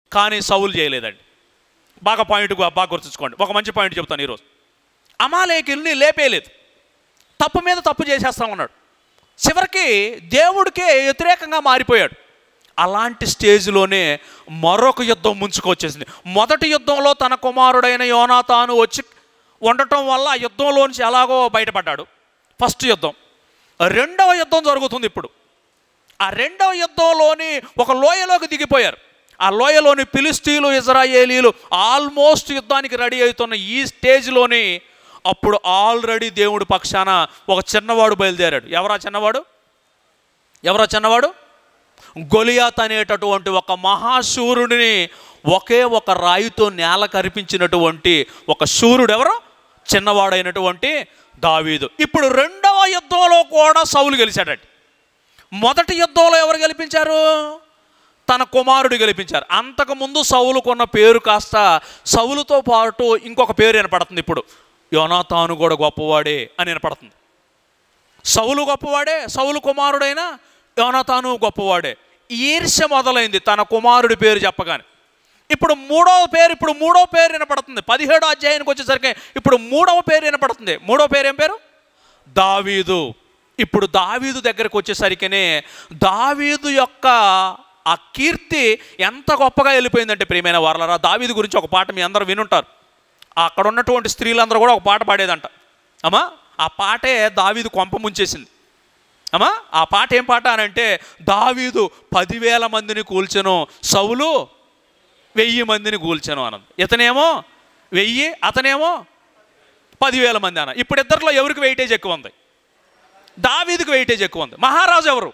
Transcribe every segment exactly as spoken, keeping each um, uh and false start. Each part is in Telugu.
కానీ సౌలు చేయలేదండి. బాగా పాయింట్ బాగా గుర్తుంచుకోండి. ఒక మంచి పాయింట్ చెప్తాను ఈరోజు. అమాలేకీయుల్ని లేపేయలేదు, తప్పు మీద తప్పు చేసేస్తా ఉన్నాడు. చివరికి దేవుడికే వ్యతిరేకంగా మారిపోయాడు. అలాంటి స్టేజ్లోనే మరొక యుద్ధం ముంచుకొచ్చేసింది. మొదటి యుద్ధంలో తన కుమారుడైన యోనాతాను వచ్చి ఉండటం వల్ల ఆ యుద్ధంలోంచి ఎలాగో బయటపడ్డాడు. ఫస్ట్ యుద్ధం. రెండవ యుద్ధం జరుగుతుంది ఇప్పుడు. ఆ రెండవ యుద్ధంలోని ఒక లోయలోకి దిగిపోయారు. ఆ లోయలోని ఫిలిష్తీయులు, ఇజ్రాయేలీలు ఆల్మోస్ట్ యుద్ధానికి రెడీ అవుతున్న ఈ స్టేజ్లోని అప్పుడు ఆల్రెడీ దేవుడి పక్షాన ఒక చిన్నవాడు బయలుదేరాడు. ఎవరా చిన్నవాడు? ఎవరా చిన్నవాడు? గొలియాత్ అనేటటువంటి ఒక మహాశూరుడిని ఒకే ఒక రాయితో నేల కరిపించినటువంటి ఒక శూరుడు ఎవరో? చిన్నవాడైనటువంటి దావీదు. ఇప్పుడు రెండవ యుద్ధంలో కూడా సౌలు గెలిచాడండి. మొదటి యుద్ధంలో ఎవరు గెలిపించారు? తన కుమారుడు గెలిపించారు. అంతకుముందు సౌలుకున్న పేరు కాస్త సౌలుతో పాటు ఇంకొక పేరు వినపడుతుంది. ఇప్పుడు యోనాతాను కూడా గొప్పవాడే అని వినపడుతుంది. సౌలు గొప్పవాడే, సౌలు కుమారుడైన యోనాతాను గొప్పవాడే. ఈర్ష్య మొదలైంది తన కుమారుడి పేరు చెప్పగానే. ఇప్పుడు మూడవ పేరు ఇప్పుడు మూడవ పేరు వినపడుతుంది. పదిహేడో అధ్యాయానికి వచ్చేసరికి ఇప్పుడు మూడవ పేరు వినపడుతుంది. మూడవ పేరు ఏం పేరు? దావీదు. ఇప్పుడు దావీదు దగ్గరకు వచ్చేసరికినే దావీదు యొక్క ఆ కీర్తి ఎంత గొప్పగా వెళ్ళిపోయిందంటే, ప్రియమైన వారలారా, దావీదు గురించి ఒక పాట మీ అందరూ వినుంటారు. అక్కడ ఉన్నటువంటి స్త్రీలందరూ కూడా ఒక పాట పాడేదంట. అమ్మా, ఆ పాటే దావీదు కొంప ముంచేసింది. అమ్మా, ఆ పాట ఏం పాట అని అంటే, దావీదు పదివేల మందిని కూల్చెను, సౌలు వెయ్యి మందిని కూల్చెను అన్నది. ఇతనేమో వెయ్యి, అతనేమో పదివేల మంది అన్న. ఇప్పుడు ఇద్దరిలో ఎవరికి వెయిటేజ్ ఎక్కువ ఉంది? దావీదుకి వెయిటేజ్ ఎక్కువ ఉంది. మహారాజు ఎవరు?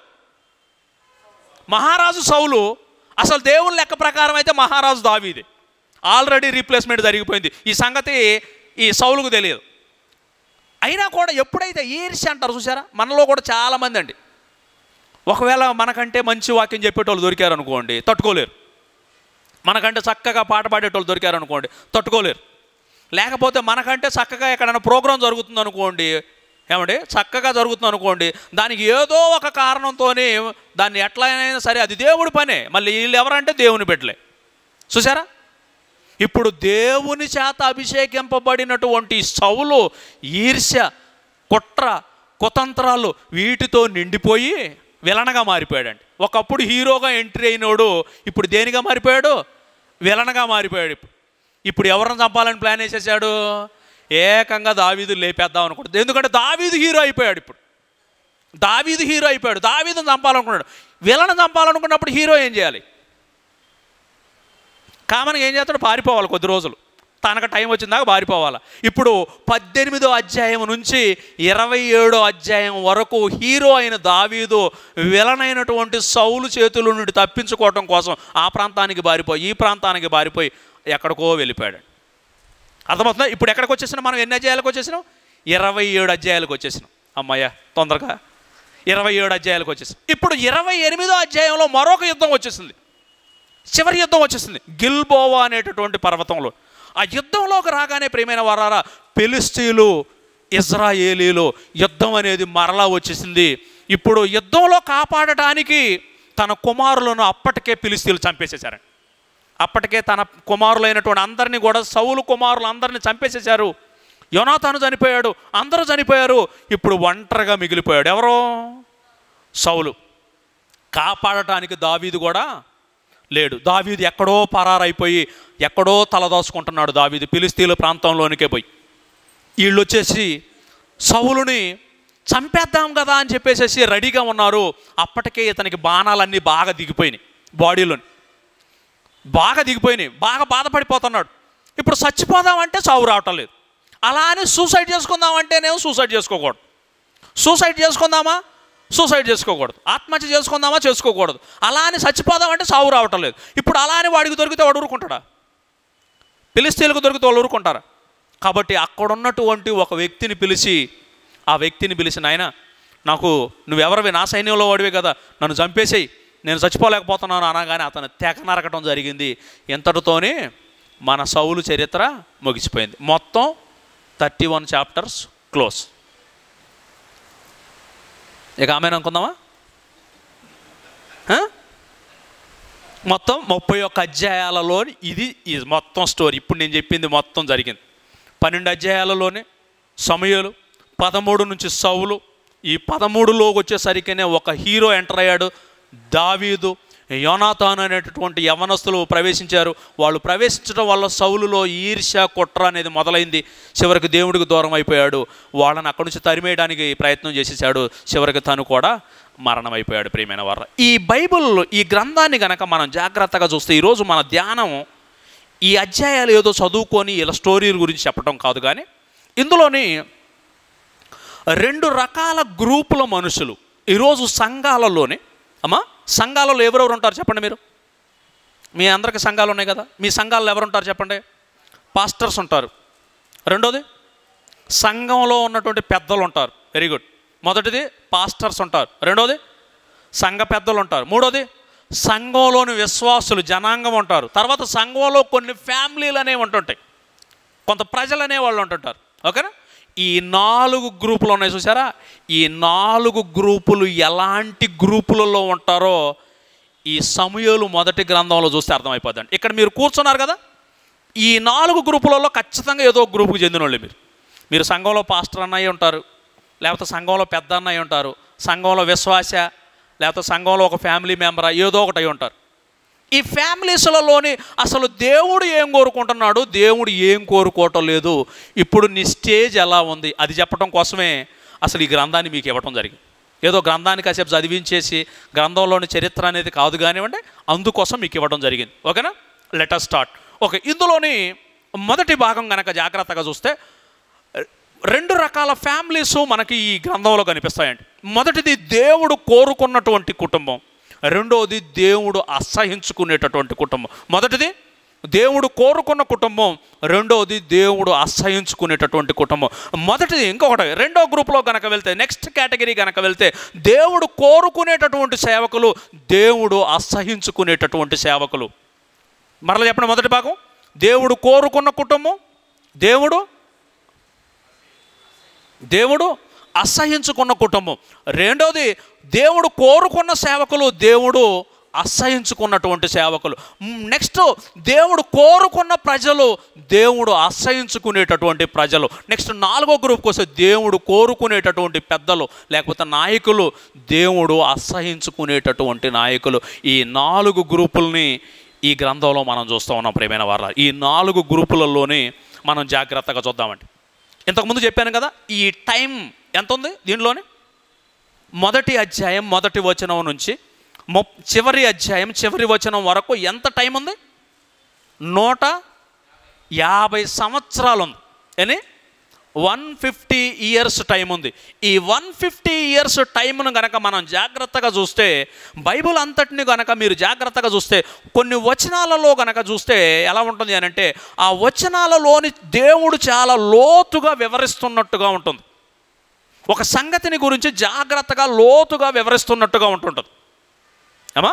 మహారాజు సౌలు. అసలు దేవుని లెక్క ప్రకారం అయితే మహారాజు దావీదే. ఆల్రెడీ రీప్లేస్మెంట్ జరిగిపోయింది. ఈ సంగతి ఈ సౌలుకు తెలియదు. అయినా కూడా ఎప్పుడైతే ఈర్ష్య అంటారు చూసారా, మనలో కూడా చాలామంది అండి, ఒకవేళ మనకంటే మంచి వాక్యం చెప్పేటోళ్ళు దొరికారు అనుకోండి, తట్టుకోలేరు. మనకంటే చక్కగా పాట పాడేటోళ్ళు దొరికారు అనుకోండి, తట్టుకోలేరు. లేకపోతే మనకంటే చక్కగా ఎక్కడైనా ప్రోగ్రాం జరుగుతుంది అనుకోండి, ఏమండి, చక్కగా జరుగుతుంది అనుకోండి, దానికి ఏదో ఒక కారణంతోనే దాన్ని ఎట్లయినా సరే అది దేవుడి పనే. మళ్ళీ వీళ్ళు ఎవరంటే దేవుని బిడ్డలే. చూసారా, ఇప్పుడు దేవుని చేత అభిషేకింపబడినటువంటి సౌలు ఈర్ష్య, కుట్ర, కుతంత్రాలు వీటితో నిండిపోయి విలనగా మారిపోయాడండి. ఒకప్పుడు హీరోగా ఎంట్రీ అయినోడు ఇప్పుడు దేనిగా మారిపోయాడు? విలనగా మారిపోయాడు. ఇప్పుడు ఇప్పుడు ఎవరిని చంపాలని ప్లాన్ వేసేసాడు? ఏకంగా దావీదు లేపేద్దాం అనుకుంటుంది. ఎందుకంటే దావీదు హీరో అయిపోయాడు. ఇప్పుడు దావీదు హీరో అయిపోయాడు. దావీదుని చంపాలనుకున్నాడు. విలన చంపాలనుకున్నప్పుడు హీరో ఏం చేయాలి? కామన్గా ఏం చేస్తాడు? పారిపోవాలి. కొద్ది రోజులు తనకు టైం వచ్చిన దాకా పారిపోవాలి. ఇప్పుడు పద్దెనిమిదో అధ్యాయం నుంచి ఇరవై ఏడో అధ్యాయం వరకు హీరో అయిన దావీదు విలనైనటువంటి సౌలు చేతుల నుండి తప్పించుకోవటం కోసం ఆ ప్రాంతానికి పారిపోయి ఈ ప్రాంతానికి పారిపోయి ఎక్కడికో వెళ్ళిపోయాడు. అర్థమవుతుందా? ఇప్పుడు ఎక్కడికి వచ్చేసినాం మనం? ఎన్ని అధ్యాయాలకు వచ్చేసినాం? ఇరవై ఏడు అధ్యాయాలకు వచ్చేసినాం. అమ్మయ్య, తొందరగా ఇరవై ఏడు అధ్యాయాలకు వచ్చేసినాం. ఇప్పుడు ఇరవై ఎనిమిదో అధ్యాయంలో మరొక యుద్ధం వచ్చేసింది. చివరి యుద్ధం వచ్చేసింది గిల్బోవా అనేటటువంటి పర్వతంలో. ఆ యుద్ధంలోకి రాగానే ప్రియమైన వారారా, ఫిలిష్తీయులు, ఇజ్రాయేలీలు యుద్ధం అనేది మరలా వచ్చేసింది. ఇప్పుడు యుద్ధంలో కాపాడటానికి తన కుమారులను అప్పటికే ఫిలిష్తీయులు చంపేసేశారండి. అప్పటికే తన కుమారులైనటువంటి అందరినీ కూడా సౌలు కుమారులు అందరినీ చంపేసేశారు. యోనాతాను చనిపోయాడు, అందరూ చనిపోయారు. ఇప్పుడు ఒంటరిగా మిగిలిపోయాడు. ఎవరో? సౌలు. కాపాడటానికి దావీదు కూడా లేడు. దావీదు ఎక్కడో పరారైపోయి ఎక్కడో తలదాచుకుంటున్నాడు. దావీదు ఫిలిష్తీయుల ప్రాంతంలోనికే పోయి వీళ్ళు వచ్చేసి సౌలుని చంపేద్దాం కదా అని చెప్పేసేసి రెడీగా ఉన్నారు. అప్పటికే ఇతనికి బాణాలన్నీ బాగా దిగిపోయినాయి, బాడీలోని బాగా దిగిపోయినాయి, బాగా బాధపడిపోతున్నాడు. ఇప్పుడు చచ్చిపోదామంటే చావు రావటం లేదు. అలా అని సూసైడ్ చేసుకుందామంటేనేమో సూసైడ్ చేసుకోకూడదు. సూసైడ్ చేసుకుందామా? సూసైడ్ చేసుకోకూడదు. ఆత్మహత్య చేసుకుందామా? చేసుకోకూడదు. అలా అని చచ్చిపోదామంటే చావు రావటం లేదు. ఇప్పుడు అలా అని వాడికి దొరికితే వాడు ఊరుకుంటాడా? ఫిలిష్తీయులకు దొరికితే వాళ్ళు ఊరుకుంటారా? కాబట్టి అక్కడున్నటువంటి ఒక వ్యక్తిని పిలిచి ఆ వ్యక్తిని పిలిచి, నాయన, నాకు నువ్వెవరివి? నా సైన్యంలో వాడివే కదా, నన్ను చంపేసేయి, నేను చచ్చిపోలేకపోతున్నాను అనగానే అతను తెగ నరకటం జరిగింది. ఎంతటితోనే మన సౌలు చరిత్ర ముగిసిపోయింది. మొత్తం థర్టీ వన్ చాప్టర్స్ క్లోజ్. ఇక ఆమెను అనుకుందామా? మొత్తం ముప్పై ఒక్క అధ్యాయాలలోని ఇది ఇది మొత్తం స్టోరీ. ఇప్పుడు నేను చెప్పింది మొత్తం జరిగింది. పన్నెండు అధ్యాయాలలోనే సమూయేలు, పదమూడు నుంచి సౌలు, ఈ పదమూడులోకి వచ్చేసరికినే ఒక హీరో ఎంటర్ అయ్యాడు, దావీదు. యోనాతాను అనేటటువంటి యవనస్తులు ప్రవేశించారు. వాళ్ళు ప్రవేశించడం వల్ల సౌలులో ఈర్ష్య, కుట్ర అనేది మొదలైంది. చివరికి దేవుడికి దూరం అయిపోయాడు. వాళ్ళని అక్కడి నుంచి తరిమేయడానికి ప్రయత్నం చేసేసాడు. చివరికి తను కూడా మరణం అయిపోయాడు. ప్రియమైన వారు, ఈ బైబిల్, ఈ గ్రంథాన్ని కనుక మనం జాగ్రత్తగా చూస్తే, ఈరోజు మన ధ్యానం ఈ అధ్యాయాలు ఏదో చదువుకొని ఇలా స్టోరీ గురించి చెప్పడం కాదు, కానీ ఇందులోని రెండు రకాల గ్రూపుల మనుషులు ఈరోజు సంఘాలలోనే. అమ్మా, సంఘాలలో ఎవరెవరు ఉంటారు చెప్పండి మీరు? మీ అందరికీ సంఘాలు ఉన్నాయి కదా, మీ సంఘాలలో ఎవరు ఉంటారు చెప్పండి? పాస్టర్స్ ఉంటారు. రెండోది సంఘంలో ఉన్నటువంటి పెద్దలు ఉంటారు. Very good. మొదటిది పాస్టర్స్ ఉంటారు. రెండోది సంఘ పెద్దలు ఉంటారు. మూడోది సంఘంలోని విశ్వాసులు, జనాంగం ఉంటారు. తర్వాత సంఘంలో కొన్ని ఫ్యామిలీలు అనేవి ఉంటుంటాయి, కొంత ప్రజలు అనేవాళ్ళు ఉంటుంటారు. ఓకేనా? ఈ నాలుగు గ్రూపులు ఉన్నాయి చూసారా? ఈ నాలుగు గ్రూపులు ఎలాంటి గ్రూపులలో ఉంటారో ఈ సమూయేలు మొదటి గ్రంథంలో చూస్తే అర్థమైపోద్దండి. ఇక్కడ మీరు కూర్చున్నారు కదా, ఈ నాలుగు గ్రూపులలో ఖచ్చితంగా ఏదో గ్రూపుకి చెందిన వాళ్ళు. మీరు మీరు సంఘంలో పాస్టర్ అన్నయ్య ఉంటారు, లేకపోతే సంఘంలో పెద్ద అన్నయ్య ఉంటారు, సంఘంలో విశ్వాస, లేకపోతే సంఘంలో ఒక ఫ్యామిలీ మెంబర్, ఏదో ఒకటి అయి ఉంటారు. ఈ ఫ్యామిలీస్లలోని అసలు దేవుడు ఏం కోరుకుంటున్నాడు, దేవుడు ఏం కోరుకోవటం లేదు, ఇప్పుడు నీ స్టేజ్ ఎలా ఉంది, అది చెప్పడం కోసమే అసలు ఈ గ్రంథాన్ని మీకు ఇవ్వటం జరిగింది. ఏదో గ్రంథాన్ని కాసేపు చదివించేసి గ్రంథంలోని చరిత్ర అనేది కాదు కానివ్వండి, అందుకోసం మీకు ఇవ్వడం జరిగింది. ఓకేనా? Let us start. ఓకే, ఇందులోని మొదటి భాగం కనుక జాగ్రత్తగా చూస్తే రెండు రకాల ఫ్యామిలీస్ మనకి ఈ గ్రంథంలో కనిపిస్తాయండి. మొదటిది దేవుడు కోరుకున్నటువంటి కుటుంబం, రెండవది దేవుడు అసహించుకునేటటువంటి కుటుంబం. మొదటిది దేవుడు కోరుకున్న కుటుంబం, రెండవది దేవుడు అసహించుకునేటటువంటి కుటుంబం. మొదటిది ఇంకొకటి. రెండో గ్రూప్లో కనుక వెళ్తే, నెక్స్ట్ కేటగిరీ కనుక వెళ్తే, దేవుడు కోరుకునేటటువంటి సేవకులు, దేవుడు అసహించుకునేటటువంటి సేవకులు. మరలా చెప్పండి, మొదటి భాగం దేవుడు కోరుకున్న కుటుంబం, దేవుడు దేవుడు అసహించుకున్న కుటుంబం. రెండోది దేవుడు కోరుకున్న సేవకులు, దేవుడు అసహించుకున్నటువంటి సేవకులు. నెక్స్ట్ దేవుడు కోరుకున్న ప్రజలు, దేవుడు అసహించుకునేటటువంటి ప్రజలు. నెక్స్ట్ నాలుగో గ్రూప్కి వస్తే దేవుడు కోరుకునేటటువంటి పెద్దలు లేకపోతే నాయకులు, దేవుడు అసహించుకునేటటువంటి నాయకులు. ఈ నాలుగు గ్రూపుల్ని ఈ గ్రంథంలో మనం చూస్తూ ఉన్నాం. ప్రియమైన వారు, ఈ నాలుగు గ్రూపులలోనే మనం జాగ్రత్తగా చూద్దామండి. ఇంతకుముందు చెప్పాను కదా, ఈ టైం ఎంత ఉంది దీనిలోనే? మొదటి అధ్యాయం మొదటి వచనం నుంచి మొ చివరి అధ్యాయం చివరి వచనం వరకు ఎంత టైం ఉంది? నూట యాభై సంవత్సరాలు ఉంది. అని వన్ ఫిఫ్టీ ఇయర్స్ టైం ఉంది. ఈ వన్ ఫిఫ్టీ ఇయర్స్ టైంను కనుక మనం జాగ్రత్తగా చూస్తే, బైబిల్ అంతటిని కనుక మీరు జాగ్రత్తగా చూస్తే, కొన్ని వచనాలలో కనుక చూస్తే ఎలా ఉంటుంది అని అంటే, ఆ వచనాలలోని దేవుడు చాలా లోతుగా వివరిస్తున్నట్టుగా ఉంటుంది. ఒక సంగతిని గురించి జాగ్రత్తగా లోతుగా వివరిస్తున్నట్టుగా ఉంటుంటుంది. అమ్మా,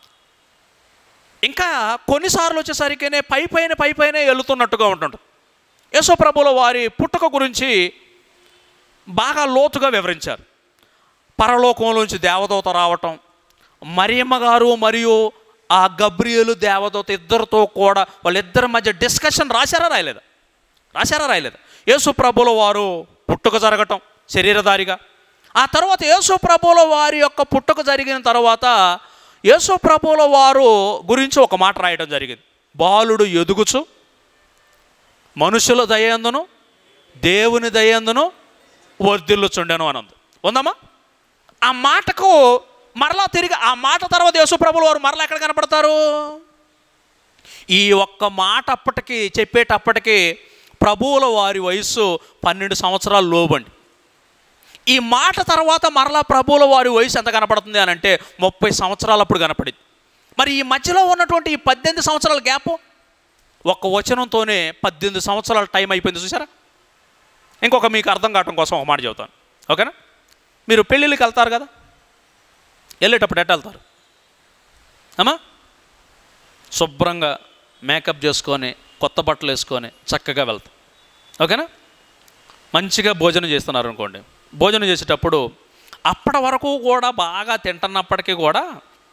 ఇంకా కొన్నిసార్లు వచ్చేసరికినే పై పైన పై పైన వెళుతున్నట్టుగా ఉంటుంటుంది. యేసు ప్రభువుల వారి పుట్టుక గురించి బాగా లోతుగా వివరించారు. పరలోకంలోంచి దేవదూత రావటం, మరియమ్మ గారు మరియు ఆ గబ్రియేలు దేవదూత ఇద్దరితో కూడా వాళ్ళిద్దరి మధ్య డిస్కషన్ రాశారా రాయలేదా? రాశారా రాయలేదా? యేసు ప్రభువుల వారు పుట్టుక జరగటం శరీరధారిగా. ఆ తర్వాత యేసు ప్రభువుల వారి యొక్క పుట్టుక జరిగిన తర్వాత యేసు ప్రభువుల వారు గురించి ఒక మాట రాయడం జరిగింది. బాలుడు ఎదుగుచు మనుషుల దయందును దేవుని దయందును వర్ధిల్లుచుండెను అని ఉంది. ఉందమ్మా? ఆ మాటకు మరలా తిరిగి ఆ మాట తర్వాత యేసు ప్రభువుల వారు మరలా ఎక్కడ కనపడతారు? ఈ ఒక్క మాట అప్పటికి చెప్పేటప్పటికి ప్రభువుల వారి వయస్సు పన్నెండు సంవత్సరాలు లోబండి. ఈ మాట తర్వాత మరలా ప్రభువుల వారి వయసు ఎంత కనపడుతుంది అని అంటే ముప్పై సంవత్సరాలు అప్పుడు కనపడింది. మరి ఈ మధ్యలో ఉన్నటువంటి ఈ పద్దెనిమిది సంవత్సరాల గ్యాపు ఒక్క వచనంతోనే పద్దెనిమిది సంవత్సరాల టైం అయిపోయింది. చూసారా? ఇంకొక మీకు అర్థం కావటం కోసం ఒక మాట చెబుతాను. ఓకేనా? మీరు పెళ్ళిళ్ళకి వెళ్తారు కదా, వెళ్ళేటప్పుడు ఎట్ట వెళ్తారు అమ్మా? శుభ్రంగా మేకప్ చేసుకొని కొత్త బట్టలు వేసుకొని చక్కగా వెళ్తాం. ఓకేనా? మంచిగా భోజనం చేస్తున్నారు అనుకోండి, భోజనం చేసేటప్పుడు అప్పటి వరకు కూడా బాగా తింటున్నప్పటికీ కూడా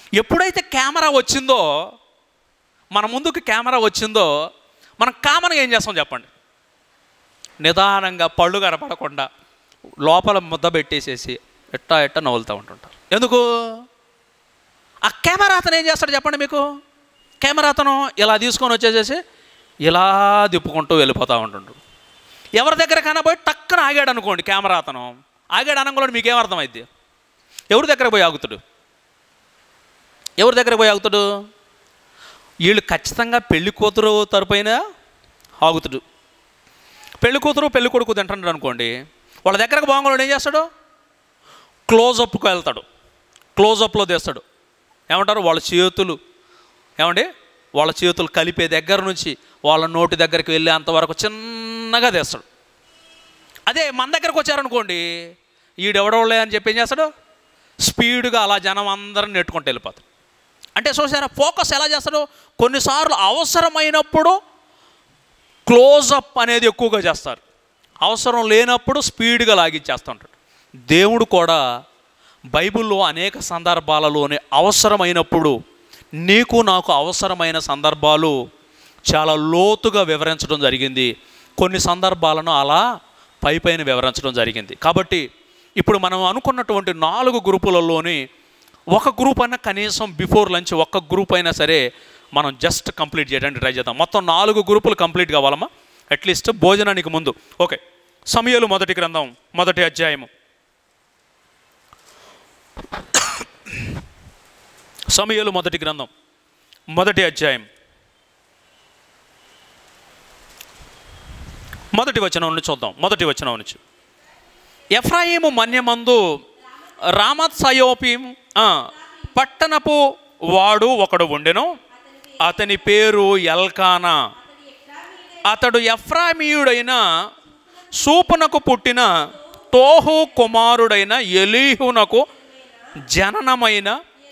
ఎప్పుడైతే కెమెరా వచ్చిందో, మన ముందుకు కెమెరా వచ్చిందో, మనం కామన్గా ఏం చేస్తాం చెప్పండి? నిదానంగా పళ్ళు కనపడకుండా లోపల ముద్ద పెట్టేసేసి ఎట్టా ఎట్టా నవ్వులుతూ ఉంటుంటారు. ఎందుకు? ఆ కెమెరా అతను ఏం చేస్తాడు చెప్పండి మీకు? కెమెరా అతను ఇలా తీసుకొని వచ్చేసేసి ఇలా తిప్పుకుంటూ వెళ్ళిపోతూ ఉంటుంటాడు. ఎవరి దగ్గర కనబోయి టక్కన ఆగాడు అనుకోండి, కెమెరా అతను ఆగాడు అనగా మీకేమర్థమైంది? ఎవరి దగ్గర పోయి ఆగుతాడు? ఎవరి దగ్గర పోయి ఆగుతాడు? వీళ్ళు ఖచ్చితంగా పెళ్లి కూతురు తరపున ఆగుతాడు. పెళ్లి కూతురు పెళ్లి కొడుకు తింటున్నాడు అనుకోండి, వాళ్ళ దగ్గరకు బాగుంగోడు ఏం చేస్తాడు? క్లోజప్కి వెళ్తాడు, క్లోజప్లో తీస్తాడు. ఏమంటారు? వాళ్ళ చేతులు ఏమండి వాళ్ళ చేతులు కలిపే దగ్గర నుంచి వాళ్ళ నోటి దగ్గరికి వెళ్ళే అంతవరకు చిన్నగా తీస్తాడు. అదే మన దగ్గరకు వచ్చారనుకోండి, ఈడెవడోళ్ళే అని చెప్పి ఏం చేస్తాడు? స్పీడ్గా అలా జనం అందరం నెట్టుకుంటూ వెళ్ళిపోతాడు. అంటే చూసారా, ఫోకస్ ఎలా చేస్తాడు? కొన్నిసార్లు అవసరమైనప్పుడు క్లోజప్ అనేది ఎక్కువగా చేస్తారు, అవసరం లేనప్పుడు స్పీడ్గా లాగిచ్చేస్తూ ఉంటాడు. దేవుడు కూడా బైబిల్లో అనేక సందర్భాలలోనే అవసరమైనప్పుడు, నీకు నాకు అవసరమైన సందర్భాలు చాలా లోతుగా వివరించడం జరిగింది. కొన్ని సందర్భాలను అలా పై పైన వివరించడం జరిగింది. కాబట్టి ఇప్పుడు మనం అనుకున్నటువంటి నాలుగు గ్రూపులలోని ఒక గ్రూప్ అయినా కనీసం బిఫోర్ లంచ్ ఒక్క గ్రూప్ అయినా సరే మనం జస్ట్ కంప్లీట్ చేయడానికి ట్రై చేద్దాం. మొత్తం నాలుగు గ్రూపులు కంప్లీట్ కావాలమ్మా, అట్లీస్ట్ భోజనానికి ముందు. ఓకే, సమూయేలు మొదటి గ్రంథం మొదటి అధ్యాయము. సమూయేలు మొదటి గ్రంథం మొదటి అధ్యాయం మొదటి వచనం నుంచి చూద్దాం. మొదటి వచనం నుంచి, ఎఫ్రాయిము మన్యమందు రామత్ సయోపీం పట్టణపు వాడు ఒకడు ఉండెను, అతని పేరు ఎల్కానా. అతడు ఎఫ్రామీయుడైన సూపునకు పుట్టిన తోహు కుమారుడైన ఎలీహునకు జననమైన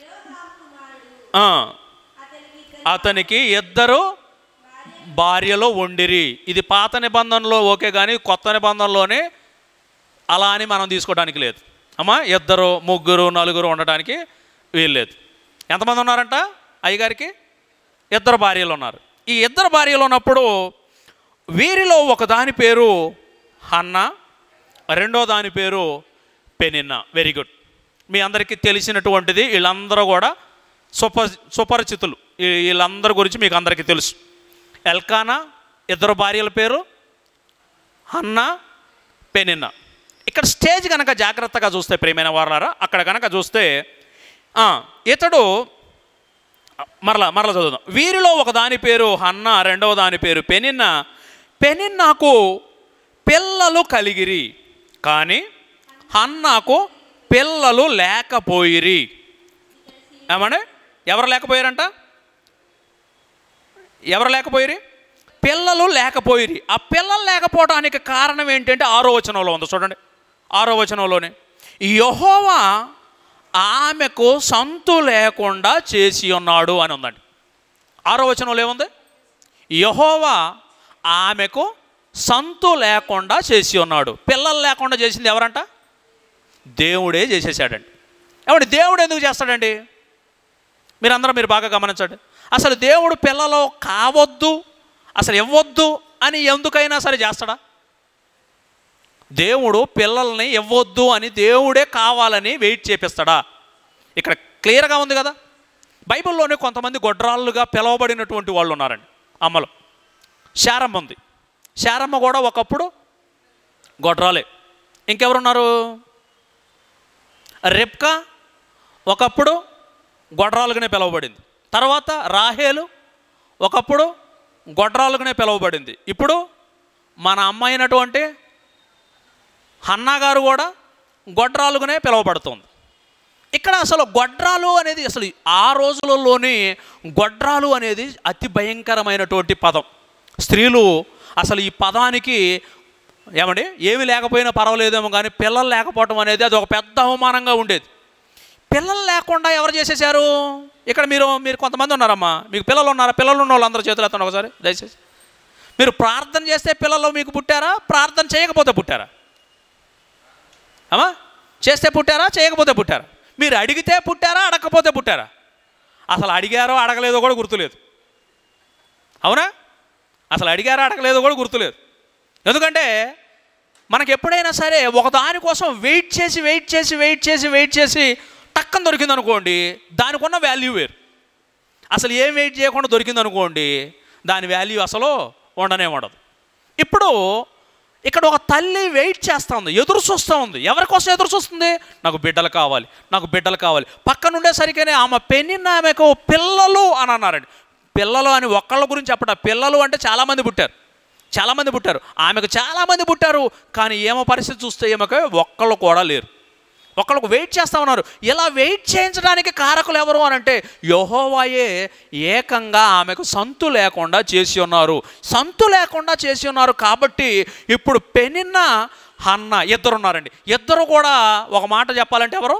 అతనికి ఇద్దరు భార్యలో ఉండిరి. ఇది పాత నిబంధనలో ఓకే, కానీ కొత్త నిబంధనలోనే అలా అని మనం తీసుకోవడానికి లేదు అమ్మా. ఇద్దరు ముగ్గురు నలుగురు ఉండడానికి వీల్లేదు. ఎంతమంది ఉన్నారంట అయ్యగారికి? ఇద్దరు భార్యలు ఉన్నారు. ఈ ఇద్దరు భార్యలు ఉన్నప్పుడు వీరిలో ఒక దాని పేరు హన్నా, రెండో దాని పేరు పెనిన్నా. వెరీ గుడ్, మీ అందరికీ తెలిసినటువంటిది. వీళ్ళందరూ కూడా సుప సుపరిచితులు వీళ్ళందరి గురించి మీకు అందరికీ తెలుసు. ఎల్కానా ఇద్దరు భార్యల పేరు హన్నా, పెనిన్నా. ఇక్కడ స్టేజ్ కనుక జాగ్రత్తగా చూస్తే ప్రియమైన వారలారా, అక్కడ కనుక చూస్తే ఇతడు మరలా మరలా చదువుదాం. వీరిలో ఒక దాని పేరు హన్నా, రెండవ దాని పేరు పెనిన్నా. పెనిన్నాకు పిల్లలు కలిగిరి, కానీ హన్నాకు పిల్లలు లేకపోయిరి. ఏమంటే ఎవరు లేకపోయారంట? ఎవరు లేకపోయిరి? పిల్లలు లేకపోయిరి. ఆ పిల్లలు లేకపోవడానికి కారణం ఏంటంటే ఆరో వచనంలో ఉంది చూడండి. ఆరో వచనంలోనే యెహోవా ఆమెకు సంతు లేకుండా చేసి ఉన్నాడు అని ఉందండి. ఆరో వచనంలో ఏముంది? యెహోవా ఆమెకు సంతు లేకుండా చేసి ఉన్నాడు. పిల్లలు లేకుండా చేసింది ఎవరంట? దేవుడే చేసేసాడండి. ఏమండి దేవుడు ఎందుకు చేస్తాడండి? మీరందరూ మీరు బాగా గమనించండి. అసలు దేవుడు పిల్లలు కావద్దు, అసలు ఇవ్వద్దు అని ఎందుకైనా సరే చేస్తాడా? దేవుడు పిల్లల్ని ఇవ్వద్దు అని దేవుడే కావాలని వెయిట్ చేపిస్తాడా? ఇక్కడ క్లియర్గా ఉంది కదా. బైబిల్లోనే కొంతమంది గొడ్రాళ్ళుగా పిలవబడినటువంటి వాళ్ళు ఉన్నారండి. అమ్మలో శారమ్మ ఉంది. శారమ్మ కూడా ఒకప్పుడు గొడ్రాలే. ఇంకెవరున్నారు? రెబ్కా ఒకప్పుడు గొడ్రాలుగానే పిలవబడింది. తర్వాత రాహేలు ఒకప్పుడు గొడ్రాలుగానే పిలవబడింది. ఇప్పుడు మన అమ్మ అయినటువంటి హన్నా గారు కూడా గొడ్రాలుగానే పిలవబడుతుంది. ఇక్కడ అసలు గొడ్రాలు అనేది అసలు ఆ రోజులలోనే గొడ్రాలు అనేది అతి భయంకరమైనటువంటి పదం. స్త్రీలు అసలు ఈ పదానికి ఏమండి ఏమి లేకపోయినా పర్వాలేదేమో, కానీ పిల్లలు లేకపోవటం అనేది అది ఒక పెద్ద అవమానంగా ఉండేది. పిల్లలు లేకుండా ఎవరు చేసేసారు? ఇక్కడ మీరు మీరు కొంతమంది ఉన్నారమ్మా, మీకు పిల్లలు ఉన్నారా? పిల్లలు ఉన్న వాళ్ళు అందరూ చేతులు ఎత్తండి ఒకసారి దయచేసి. మీరు ప్రార్థన చేస్తే పిల్లలు మీకు పుట్టారా? ప్రార్థన చేయకపోతే పుట్టారా? అమ్మా చేస్తే పుట్టారా? చేయకపోతే పుట్టారా? మీరు అడిగితే పుట్టారా? అడగకపోతే పుట్టారా? అసలు అడిగారో అడగలేదో కూడా గుర్తులేదు. అవునా? అసలు అడిగారో అడగలేదో కూడా గుర్తులేదు. ఎందుకంటే మనకు ఎప్పుడైనా సరే ఒక దానికోసం వెయిట్ చేసి వెయిట్ చేసి వెయిట్ చేసి వెయిట్ చేసి టక్కన దొరికింది అనుకోండి, దానికి ఉన్న వాల్యూ వేరు. అసలు ఏం వెయిట్ చేయకుండా దొరికింది అనుకోండి, దాని వాల్యూ అసలు ఉండనే ఉండదు. ఇప్పుడు ఇక్కడ ఒక తల్లి వెయిట్ చేస్తూ ఉంది, ఎదురు చూస్తూ ఉంది. ఎవరి కోసం ఎదురు చూస్తుంది? నాకు బిడ్డలు కావాలి, నాకు బిడ్డలు కావాలి. పక్కన ఉండేసరికనే ఆమె పెనిన్న ఆమెకు పిల్లలు అని అన్నారండి. పిల్లలు అని ఒక్కళ్ళ గురించి చెప్పడం, పిల్లలు అంటే చాలామంది పుట్టారు, చాలామంది పుట్టారు. ఆమెకు చాలామంది పుట్టారు, కానీ ఏమో పరిస్థితి చూస్తే ఏమకు ఒక్కళ్ళు కూడా లేరు. ఒక్కళ్ళకు వెయిట్ చేస్తూ ఉన్నారు. ఇలా వెయిట్ చేయించడానికి కారకులు ఎవరు అని అంటే యెహోవాయే ఏకంగా ఆమెకు సంతు లేకుండా చేసి ఉన్నారు. సంతు లేకుండా చేసి ఉన్నారు కాబట్టి ఇప్పుడు పెనిన్న హన్నా ఇద్దరు ఉన్నారండి. ఇద్దరు కూడా ఒక మాట చెప్పాలంటే ఎవరు?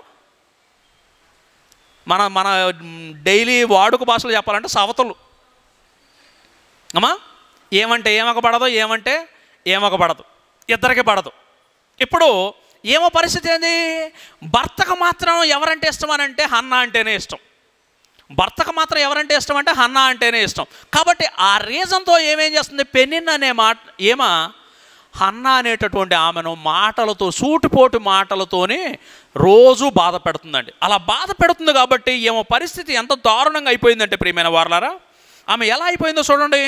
మన మన డైలీ వాడుక భాషలో చెప్పాలంటే సవతులు. అమ్మా, ఏమంటే ఏమక పడదు, ఏమంటే ఏమక పడదు, ఇద్దరికి పడదు. ఇప్పుడు ఏమో పరిస్థితి ఏంది? భర్తకు మాత్రం ఎవరంటే ఇష్టం అని అంటే హన్నా అంటేనే ఇష్టం. భర్తకు మాత్రం ఎవరంటే ఇష్టం అంటే హన్నా అంటేనే ఇష్టం. కాబట్టి ఆ రీజన్తో ఏమేం చేస్తుంది? పెనిన్న అనే మాట ఏమా హన్నా అనేటటువంటి ఆమెను మాటలతో, సూటిపోటు మాటలతోనే రోజు బాధ పెడుతుందండి. అలా బాధ పెడుతుంది కాబట్టి ఏమో పరిస్థితి ఎంత దారుణంగా అయిపోయిందంటే ప్రియమైన వారలారా, ఆమె ఎలా అయిపోయిందో చూడండి.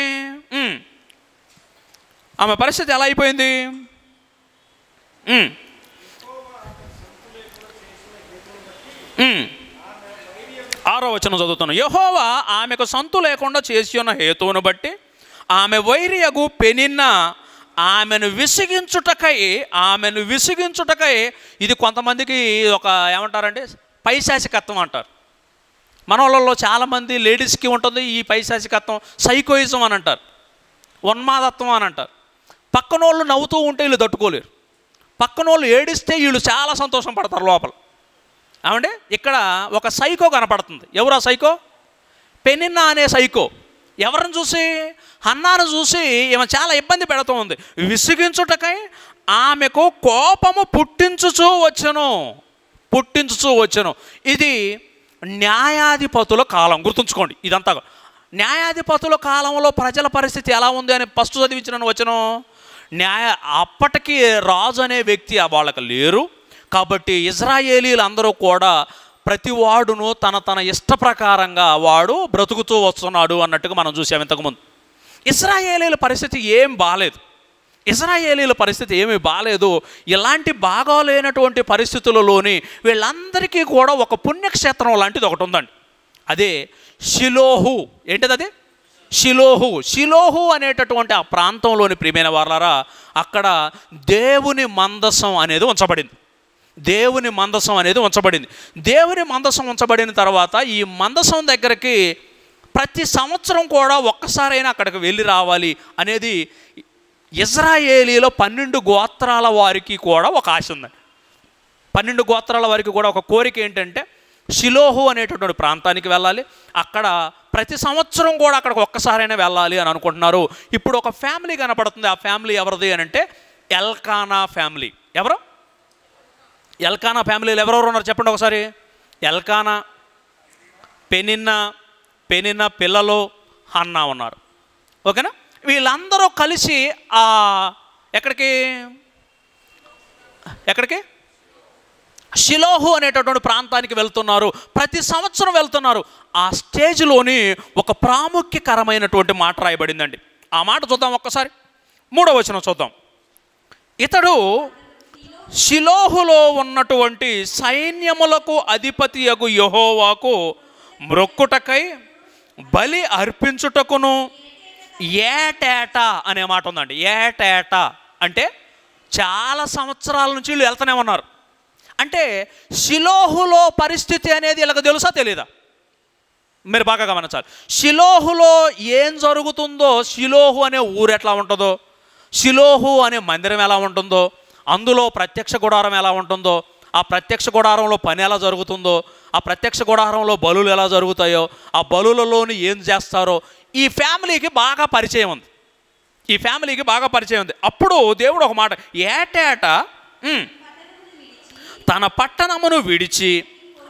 ఆమె పరిస్థితి ఎలా అయిపోయింది? ఆరో వచనం చదువుతున్నాను. యెహోవా ఆమెకు సంతు లేకుండా చేసి ఉన్న హేతువును బట్టి ఆమె వైరియగు పెనిన్న ఆమెను విసిగించుటకై ఆమెను విసిగించుటకై ఇది కొంతమందికి ఒక ఏమంటారంటే పైశాచికత్వం అంటారు. మన వాళ్ళలో చాలామంది లేడీస్కి ఉంటుంది ఈ పైశాచికత్వం, సైకోయిజం అని అంటారు, ఉన్మాదత్వం అని అంటారు. పక్కన వాళ్ళు నవ్వుతూ ఉంటే వీళ్ళు తట్టుకోలేరు, పక్కన వాళ్ళు ఏడిస్తే వీళ్ళు చాలా సంతోషం పడతారు లోపల. ఏమంటే ఇక్కడ ఒక సైకో కనపడుతుంది. ఎవరు ఆ సైకో? పెనిన్న అనే సైకో. ఎవరిని చూసి? హన్నాను చూసి ఈమె చాలా ఇబ్బంది పెడుతూ ఉంది. విసిగించుటకై ఆమెకు కోపము పుట్టించుచూ వచ్చెను, పుట్టించుచూ వచ్చెను. ఇది న్యాయాధిపతుల కాలం, గుర్తుంచుకోండి. ఇదంతా న్యాయాధిపతుల కాలంలో ప్రజల పరిస్థితి ఎలా ఉంది అని ఫస్ట్ చదివించిన వచ్చెను. న్యాయ అప్పటికి రాజు అనే వ్యక్తి వాళ్ళకి లేరు కాబట్టి ఇజ్రాయేలీలందరూ కూడా ప్రతి వాడును తన తన ఇష్ట ప్రకారంగా వాడు బ్రతుకుతూ వస్తున్నాడు అన్నట్టుగా మనం చూసాం ఇంతకుముందు. ఇజ్రాయేలీల పరిస్థితి ఏం బాలేదు, ఇజ్రాయేలీల పరిస్థితి ఏమీ బాలేదు. ఇలాంటి బాగోలేనటువంటి పరిస్థితులలోని వీళ్ళందరికీ కూడా ఒక పుణ్యక్షేత్రం లాంటిది ఒకటి ఉందండి. అదే షిలోహు. ఏంటిది అది? షిలోహు. షిలోహు అనేటటువంటి ఆ ప్రాంతంలోని ప్రియమైన వారలారా, అక్కడ దేవుని మందసం అనేది ఉంచబడింది. దేవుని మందసం అనేది ఉంచబడింది. దేవుని మందసం ఉంచబడిన తర్వాత ఈ మందసం దగ్గరికి ప్రతి సంవత్సరం కూడా ఒక్కసారైనా అక్కడికి వెళ్ళి రావాలి అనేది ఇజ్రాయేలీలో పన్నెండు గోత్రాల వారికి కూడా ఒక ఆశ ఉందండి. పన్నెండు గోత్రాల వారికి కూడా ఒక కోరిక ఏంటంటే షిలోహు అనేటటువంటి ప్రాంతానికి వెళ్ళాలి, అక్కడ ప్రతి సంవత్సరం కూడా అక్కడికి ఒక్కసారైనా వెళ్ళాలి అని అనుకుంటున్నారు. ఇప్పుడు ఒక ఫ్యామిలీ కనపడుతుంది. ఆ ఫ్యామిలీ ఎవరిది అని అంటే ఎల్కానా ఫ్యామిలీ. ఎవరు? ఎల్కానా ఫ్యామిలీలు ఎవరెవరు ఉన్నారు చెప్పండి ఒకసారి. ఎల్కానా, పెనిన్న, పెనిన్న పిల్లలు, హన్నా ఉన్నారు. ఓకేనా? వీళ్ళందరూ కలిసి ఎక్కడికి ఎక్కడికి షిలోహు అనేటటువంటి ప్రాంతానికి వెళ్తున్నారు. ప్రతి సంవత్సరం వెళ్తున్నారు. ఆ స్టేజ్లోని ఒక ప్రాముఖ్యకరమైనటువంటి మాట రాయబడిందండి. ఆ మాట చూద్దాం ఒక్కసారి. మూడో వచనం చూద్దాం. ఇతడు షిలోహులో ఉన్నటువంటి సైన్యములకు అధిపతియగు యెహోవాకు మ్రొక్కుటకై బలి అర్పించుటకును ఏటేటా అనే మాట ఉందండి. ఏటేటా అంటే చాలా సంవత్సరాల నుంచి వీళ్ళు వెళ్తూనే ఉన్నారు. అంటే షిలోహులో పరిస్థితి అనేది వీళ్ళకి తెలుసా తెలీదా? మీరు బాగా గమనించాలి. షిలోహులో ఏం జరుగుతుందో, షిలోహు అనే ఊరు ఎట్లా ఉంటుందో, షిలోహు అనే మందిరం ఎలా ఉంటుందో, అందులో ప్రత్యక్ష గుడారం ఎలా ఉంటుందో, ఆ ప్రత్యక్ష గుడారంలో పని ఎలా జరుగుతుందో, ఆ ప్రత్యక్ష గుడారంలో బలులు ఎలా జరుగుతాయో, ఆ బలులలోని ఏం చేస్తారో ఈ ఫ్యామిలీకి బాగా పరిచయం ఉంది. ఈ ఫ్యామిలీకి బాగా పరిచయం ఉంది. అప్పుడు దేవుడు ఒక మాట, ఏటేటా తన పట్టణమును విడిచి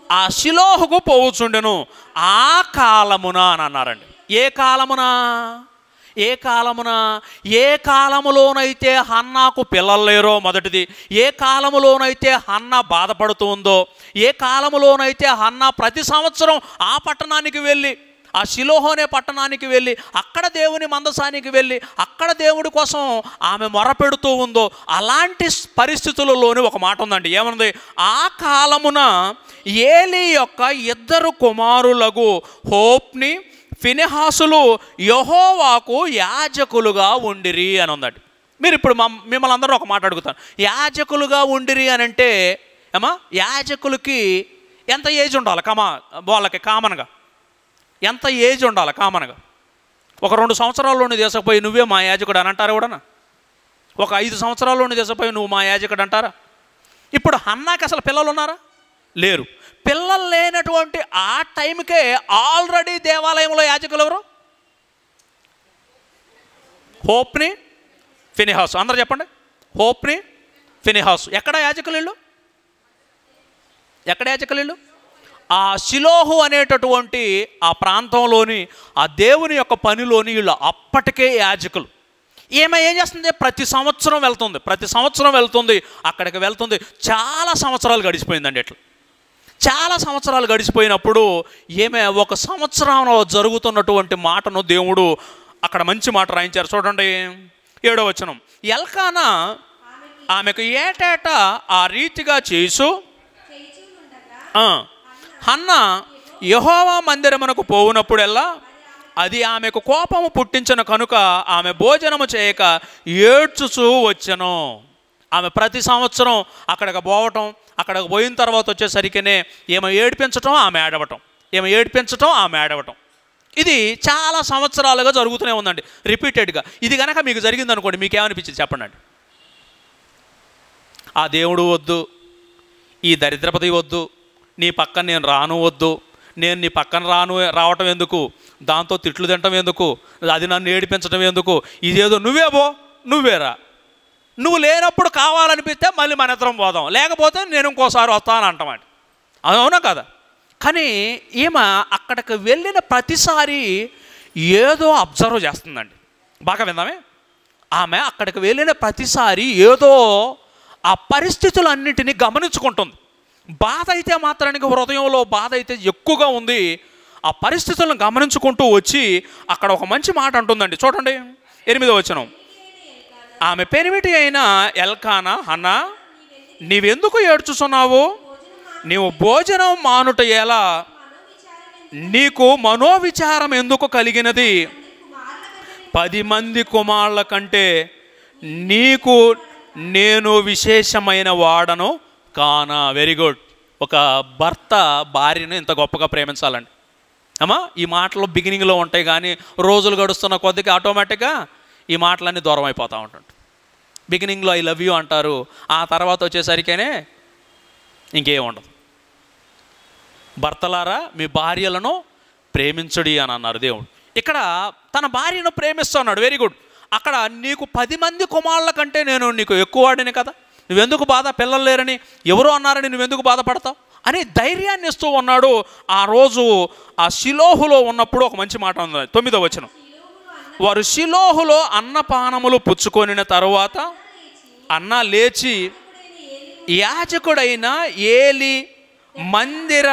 ఆ షిలోహుకు పోవుచుండెను. ఆ కాలమున అని అన్నారండి. ఏ కాలమున? ఏ కాలమున? ఏ కాలములోనైతే హన్నాకు పిల్లలు లేరో మొదటిది, ఏ కాలములోనైతే హన్న బాధపడుతూ ఉందో, ఏ కాలములోనైతే హన్న ప్రతి సంవత్సరం ఆ పట్టణానికి వెళ్ళి, ఆ షిలోహు అనే పట్టణానికి వెళ్ళి అక్కడ దేవుని మందసానికి వెళ్ళి అక్కడ దేవుడి కోసం ఆమె మొరపెడుతూ ఉందో, అలాంటి పరిస్థితులలోని ఒక మాట ఉందండి. ఏమన్నది? ఆ కాలమున ఏలీ యొక్క ఇద్దరు కుమారులకు హోప్ని ఫినెహాసులు యెహోవాకు యాజకులుగా ఉండిరి అని ఉందండి. మీరు ఇప్పుడు మిమ్మల్ని అందరూ ఒక మాట అడుగుతాను, యాజకులుగా ఉండిరి అని అంటే ఏమా యాజకులకి ఎంత ఏజ్ ఉండాలి? కమా వాళ్ళకి కామన్గా ఎంత ఏజ్ ఉండాలి? కామన్గా ఒక రెండు సంవత్సరాల్లోని తీసుకుపోయి నువ్వే మా యాజకుడు అని అంటారా? కూడా ఒక ఐదు సంవత్సరాల్లోని తీసుకుపోయి నువ్వు మా యాజకుడు అంటారా? ఇప్పుడు హన్నాకి అసలు పిల్లలు ఉన్నారా? లేరు. పిల్లలు లేనటువంటి ఆ టైంకే ఆల్రెడీ దేవాలయంలో యాజకులు ఎవరు? హోప్ని ఫినెహాసు. అందరూ చెప్పండి, హోప్ని ఫినెహాసు. ఎక్కడ యాజకులు ఇల్లు? ఎక్కడ యాజకులు ఇల్లు? ఆ షిలోహు అనేటటువంటి ఆ ప్రాంతంలోని ఆ దేవుని యొక్క పనిలోని వీళ్ళు అప్పటికే యాజకులు. ఏమై ఏం చేస్తుంది? ప్రతి సంవత్సరం వెళ్తుంది, ప్రతి సంవత్సరం వెళ్తుంది, అక్కడికి వెళ్తుంది. చాలా సంవత్సరాలు గడిచిపోయిందండి. ఎట్లా చాలా సంవత్సరాలు గడిచిపోయినప్పుడు ఏమే ఒక సంవత్సరంలో జరుగుతున్నటువంటి మాటను దేవుడు అక్కడ మంచి మాట రాయించారు. చూడండి ఏడో వచనం. ఎల్కానా ఆమెకు ఏటేటా ఆ రీతిగా చేసు హన్న యెహోవా మందిరమునకు పోవునప్పుడెల్లా అది ఆమెకు కోపము పుట్టించిన కనుక ఆమె భోజనము చేయక ఏడ్చుచూ వచ్చెను. ఆమె ప్రతి సంవత్సరం అక్కడికి పోవటం, అక్కడికి పోయిన తర్వాత వచ్చేసరికినే ఏమో ఏడిపించటం, ఆమె ఏడవటం, ఏమో ఏడిపించటం, ఆమె ఏడవటం. ఇది చాలా సంవత్సరాలుగా జరుగుతూనే ఉందండి, రిపీటెడ్గా. ఇది కనుక మీకు జరిగింది అనుకోండి, మీకు ఏమనిపించింది చెప్పండి? ఆ దేవుడు వద్దు, ఈ దరిద్రపతి వద్దు, నీ పక్కన నేను రాను వద్దు, నేను నీ పక్కన రాను రావటం ఎందుకు, దాంతో తిట్లు తినటం ఎందుకు, అది నన్ను ఏడిపించడం ఎందుకు, ఇదేదో నువ్వే పో, నువ్వేరా, నువ్వు లేనప్పుడు కావాలనిపిస్తే మళ్ళీ మన ఇద్దరం పోదాం, లేకపోతే నేను ఇంకోసారి వస్తాను అంటామండి. అది అవునా కదా? కానీ ఈమె అక్కడికి వెళ్ళిన ప్రతిసారి ఏదో అబ్జర్వ్ చేస్తుందండి. బాగా విందామే. ఆమె అక్కడికి వెళ్ళిన ప్రతిసారి ఏదో ఆ పరిస్థితులన్నిటినీ గమనించుకుంటుంది. బాధ అయితే మాత్రానికి హృదయంలో బాధ అయితే ఎక్కువగా ఉంది. ఆ పరిస్థితులను గమనించుకుంటూ వచ్చి అక్కడ ఒక మంచి మాట అంటుందండి. చూడండి ఎనిమిదో వచనం. ఆమె పెనిమిటి అయిన ఎల్కానా, అన్నా నీవెందుకు ఏడ్చుచున్నావు? నీవు భోజనం మానుట ఎలా? నీకు మనోవిచారం ఎందుకు కలిగినది? పది మంది కుమారుల కంటే నీకు నేను విశేషమైన వాడను కానా. Very good. ఒక భర్త భార్యను ఇంత గొప్పగా ప్రేమించాలండి. అమ్మా ఈ మాటలు బిగినింగ్లో ఉంటాయి, కానీ రోజులు గడుస్తున్న కొద్దిగా ఆటోమేటిక్గా ఈ మాటలన్నీ దూరం అయిపోతూ ఉంటుంటాయి. బిగినింగ్లో ఐ లవ్ యూ అంటారు, ఆ తర్వాత వచ్చేసరికేనే ఇంకేం ఉండదు. భర్తలారా మీ భార్యలను ప్రేమించుడి అని అన్నారు దేవుడు. ఇక్కడ తన భార్యను ప్రేమిస్తున్నాడు. Very good. అక్కడ నీకు పది మంది కుమారుల కంటే నేను నీకు ఎక్కువ వాడిని కదా, నువ్వెందుకు బాధ, పిల్లలు లేరని ఎవరో అన్నారని నువ్వెందుకు బాధపడతావు అని ధైర్యాన్ని ఇస్తూ ఉన్నాడు. ఆ రోజు ఆ షిలోహులో ఉన్నప్పుడు ఒక మంచి మాట ఉంది, తొమ్మిదో వచనం. వారు షిలోహులో అన్నపానములు పుచ్చుకొనిన తరువాత అన్న లేచి యాజకుడైన ఏలి మందిర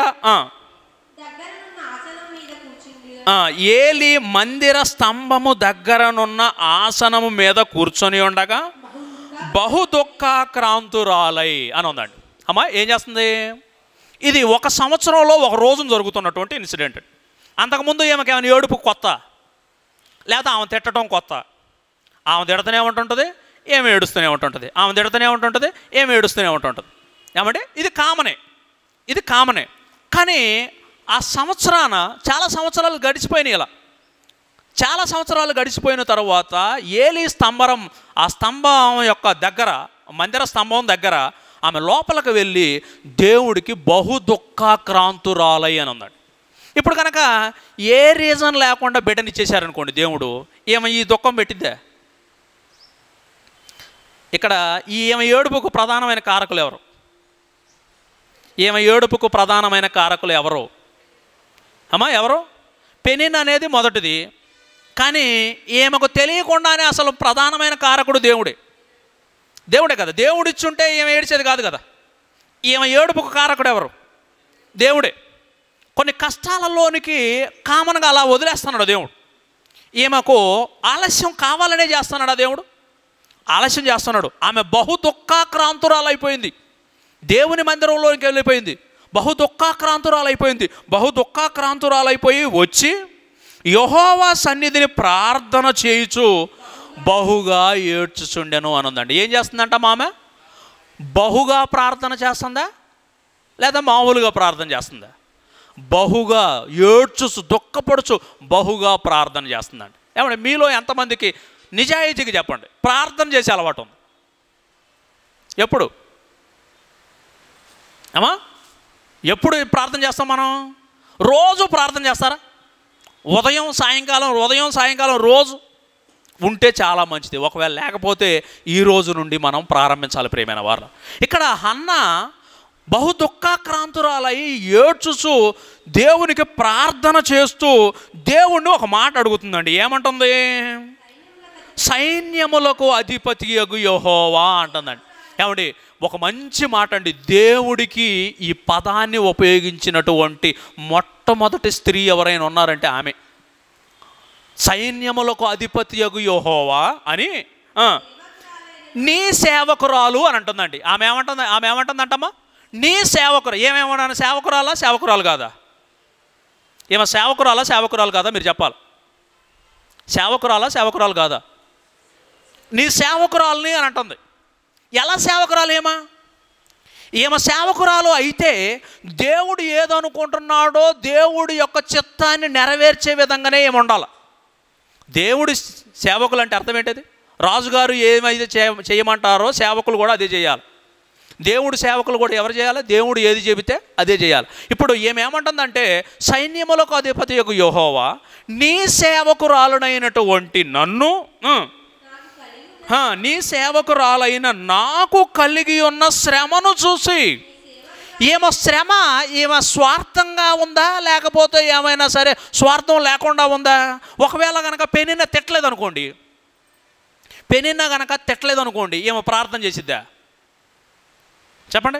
ఏలి మందిర స్తంభము దగ్గరనున్న ఆసనము మీద కూర్చొని ఉండగా బహు దుఃఖాక్రాంతురాలై అని ఉందండి. అమ్మా ఏం చేస్తుంది? ఇది ఒక సంవత్సరంలో ఒక రోజున జరుగుతున్నటువంటి ఇన్సిడెంట్. అంతకుముందు ఏమకి ఏమైనా ఏడుపు కొత్త, లేదా ఆమె తిట్టడం కొత్త. ఆమె తిడతనే ఉంటుంటుంది, ఏమి ఏడుస్తూనే ఉంటుంటుంది, ఆమె తిడతనే ఉంటుంటుంది, ఏమి ఏడుస్తూనే ఉంటుంటుంది. ఏమంటే ఇది కామనే, ఇది కామనే. కానీ ఆ సంవత్సరాన చాలా సంవత్సరాలు గడిచిపోయినాయి. ఇలా చాలా సంవత్సరాలు గడిచిపోయిన తర్వాత ఏలి స్తంభరం, ఆ స్తంభం యొక్క దగ్గర, మందిర స్తంభం దగ్గర ఆమె లోపలికి వెళ్ళి దేవుడికి బహు దుఃఖాక్రాంతురాలై అని ఉన్నాడు. ఇప్పుడు కనుక ఏ రీజన్ లేకుండా బిడ్డనిచ్చేశారనుకోండి దేవుడు, ఏమో ఈ దుఃఖం పెట్టిద్దా? ఇక్కడ ఈ ఏమో ఏడుపుకు ప్రధానమైన కారకులు ఎవరు? ఈమె ఏడుపుకు ప్రధానమైన కారకులు ఎవరు అమ్మా? ఎవరు? పెనిన్న అనేది మొదటిది, కానీ ఈమెకు తెలియకుండానే అసలు ప్రధానమైన కారకుడు దేవుడే. దేవుడే కదా. దేవుడు ఇచ్చుంటే ఈమె ఏడ్చేది కాదు కదా. ఈమె ఏడుపుకు కారకుడు ఎవరు? దేవుడే. కొన్ని కష్టాలలోనికి కామన్గా అలా వదిలేస్తున్నాడు దేవుడు. ఈమెకు ఆలస్యం కావాలనే చేస్తున్నాడు దేవుడు, ఆలస్యం చేస్తున్నాడు. ఆమె బహు దుఃఖాక్రాంతురాలు అయిపోయింది, దేవుని మందిరంలోకి వెళ్ళిపోయింది, బహు దుఃఖాక్రాంతురాలు అయిపోయింది. బహు దుఃఖాక్రాంతురాలు అయిపోయి వచ్చి యెహోవా సన్నిధిని ప్రార్థన చేయుచు బహుగా ఏడ్చుచుండెను అని ఉందండి. ఏం చేస్తుందంట ఆమె? బహుగా ప్రార్థన చేస్తుందా లేదా మామూలుగా ప్రార్థన చేస్తుందా? బహుగా ఏడ్చుచు దుఃఖపడుచు బహుగా ప్రార్థన చేస్తుందండి. ఏమంటే మీలో ఎంతమందికి నిజాయితీకి చెప్పండి ప్రార్థన చేసే అలవాటు ఉంది? ఎప్పుడు అమ్మా? ఎప్పుడు ప్రార్థన చేస్తాం మనం? రోజు ప్రార్థన చేస్తారా? ఉదయం సాయంకాలం ఉదయం సాయంకాలం రోజు ఉంటే చాలా మంచిది. ఒకవేళ లేకపోతే ఈ రోజు నుండి మనం ప్రారంభించాలి ప్రియమైన వారు. ఇక్కడ హన్నా బహు దుఃఖాక్రాంతురాలై ఏడ్చుచు దేవునికి ప్రార్థన చేస్తూ దేవుణ్ణి ఒక మాట అడుగుతుందండి. ఏమంటుంది? సైన్యములకు అధిపతి యగు యెహోవా అంటుందండి. ఏమండి ఒక మంచి మాట అండి. దేవుడికి ఈ పదాన్ని ఉపయోగించినటువంటి మొట్టమొదటి స్త్రీ ఎవరైనా ఉన్నారంటే ఆమె. సైన్యములకు అధిపతి యగు యెహోవా అని నీ సేవకురాలు అని అంటుందండి. ఆమె ఏమంటుంది? ఆమె ఏమంటుందంటమ్మా? నీ సేవకురా. ఏమేమన్నా సేవకురాలా సేవకురాలు కాదా? ఏమో సేవకురాలా సేవకురాలు కాదా? మీరు చెప్పాలి. సేవకురాలా సేవకురాలు కాదా? నీ సేవకురాలని అని అంటుంది. ఎలా సేవకురాలు ఏమా? ఈమె సేవకురాలు అయితే దేవుడు ఏదనుకుంటున్నాడో దేవుడి యొక్క చిత్తాన్ని నెరవేర్చే విధంగానే ఏమి ఉండాలి. దేవుడి సేవకులు అంటే అర్థం ఏంటది? రాజుగారు ఏమైతే చేయమంటారో సేవకులు కూడా అదే చేయాలి. దేవుడు సేవకులు కూడా ఎవరు చేయాలి? దేవుడు ఏది చెబితే అదే చేయాలి. ఇప్పుడు ఏమేమంటుందంటే సైన్యములకు అధిపతి యొక్క యెహోవా నీ సేవకురాలునైనటువంటి నన్ను నీ సేవకురాలైన నాకు కలిగి ఉన్న శ్రమను చూసి. ఈమె శ్రమ ఈమె స్వార్థంగా ఉందా లేకపోతే ఏమైనా సరే స్వార్థం లేకుండా ఉందా? ఒకవేళ కనుక పెనిన్న తిట్టలేదు అనుకోండి, పెనిన్న కనుక తిట్టలేదు అనుకోండి, ఈమె ప్రార్థన చేసిద్దా చెప్పండి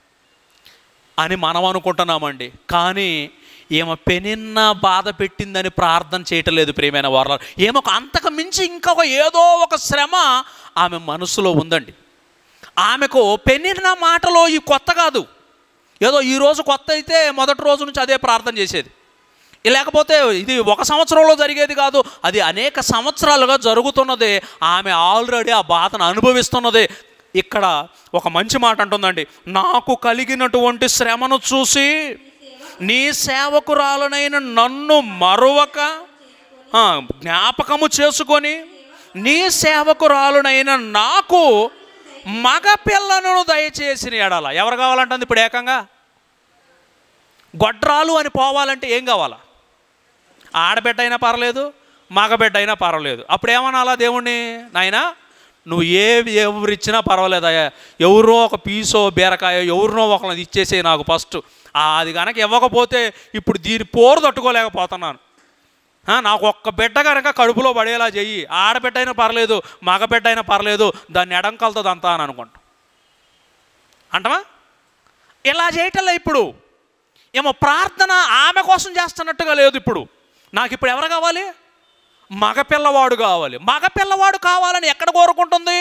అని మనం అనుకుంటున్నామండి. కానీ ఈమె పెనిన్న బాధ పెట్టిందని ప్రార్థన చేయటం లేదు ప్రియమైన వారలారా. ఈమెకు అంతకు మించి ఇంకొక ఏదో ఒక శ్రమ ఆమె మనసులో ఉందండి. ఆమెకు పెనిన్న మాటలో ఈ కొత్త కాదు, ఏదో ఈరోజు కొత్త అయితే మొదటి రోజు నుంచి అదే ప్రార్థన చేసేది, లేకపోతే ఇది ఒక సంవత్సరంలో జరిగేది కాదు, అది అనేక సంవత్సరాలుగా జరుగుతున్నదే. ఆమె ఆల్రెడీ ఆ బాధను అనుభవిస్తున్నదే. ఇక్కడ ఒక మంచి మాట అంటుందండి, నాకు కలిగినటువంటి శ్రమను చూసి నీ సేవకురాలనైన నన్ను మరువక జ్ఞాపకము చేసుకొని నీ సేవకురాలునైన నాకు మగ పిల్లను దయచేసిన ఎడల. ఎవరు కావాలంటుంది ఇప్పుడు? ఏకంగా గొడ్రాలు అని పోవాలంటే ఏం కావాలా? ఆడబిడ్డ అయినా పర్లేదు, మగబిడ్డ అయినా పర్వాలేదు. అప్పుడు ఏమనాలా దేవుణ్ణి? నాయనా నువ్వు ఏ ఎవరిచ్చినా పర్వాలేదయ్యా, ఎవరో ఒక పీసో బీరకాయో ఎవరినో ఒకరిని ఇచ్చేసే నాకు ఫస్ట్. అది కనుక ఇవ్వకపోతే ఇప్పుడు దీని పోరు తట్టుకోలేకపోతున్నాను. నాకు ఒక్క బిడ్డ కనుక కడుపులో పడేలా చెయ్యి, ఆడబిడ్డ అయినా పర్లేదు మగబిడ్డ అయినా పర్లేదు, దాన్ని ఎడంకలుతుంది అంతా అని అనుకుంటా అంటమా. ఇలా చేయటంలో ఇప్పుడు ఏమో ప్రార్థన ఆమె కోసం చేస్తున్నట్టుగా లేదు. ఇప్పుడు నాకు ఇప్పుడు ఎవరు కావాలి? మగపిల్లవాడు కావాలి. మగపిల్లవాడు కావాలని ఎక్కడ కోరుకుంటుంది?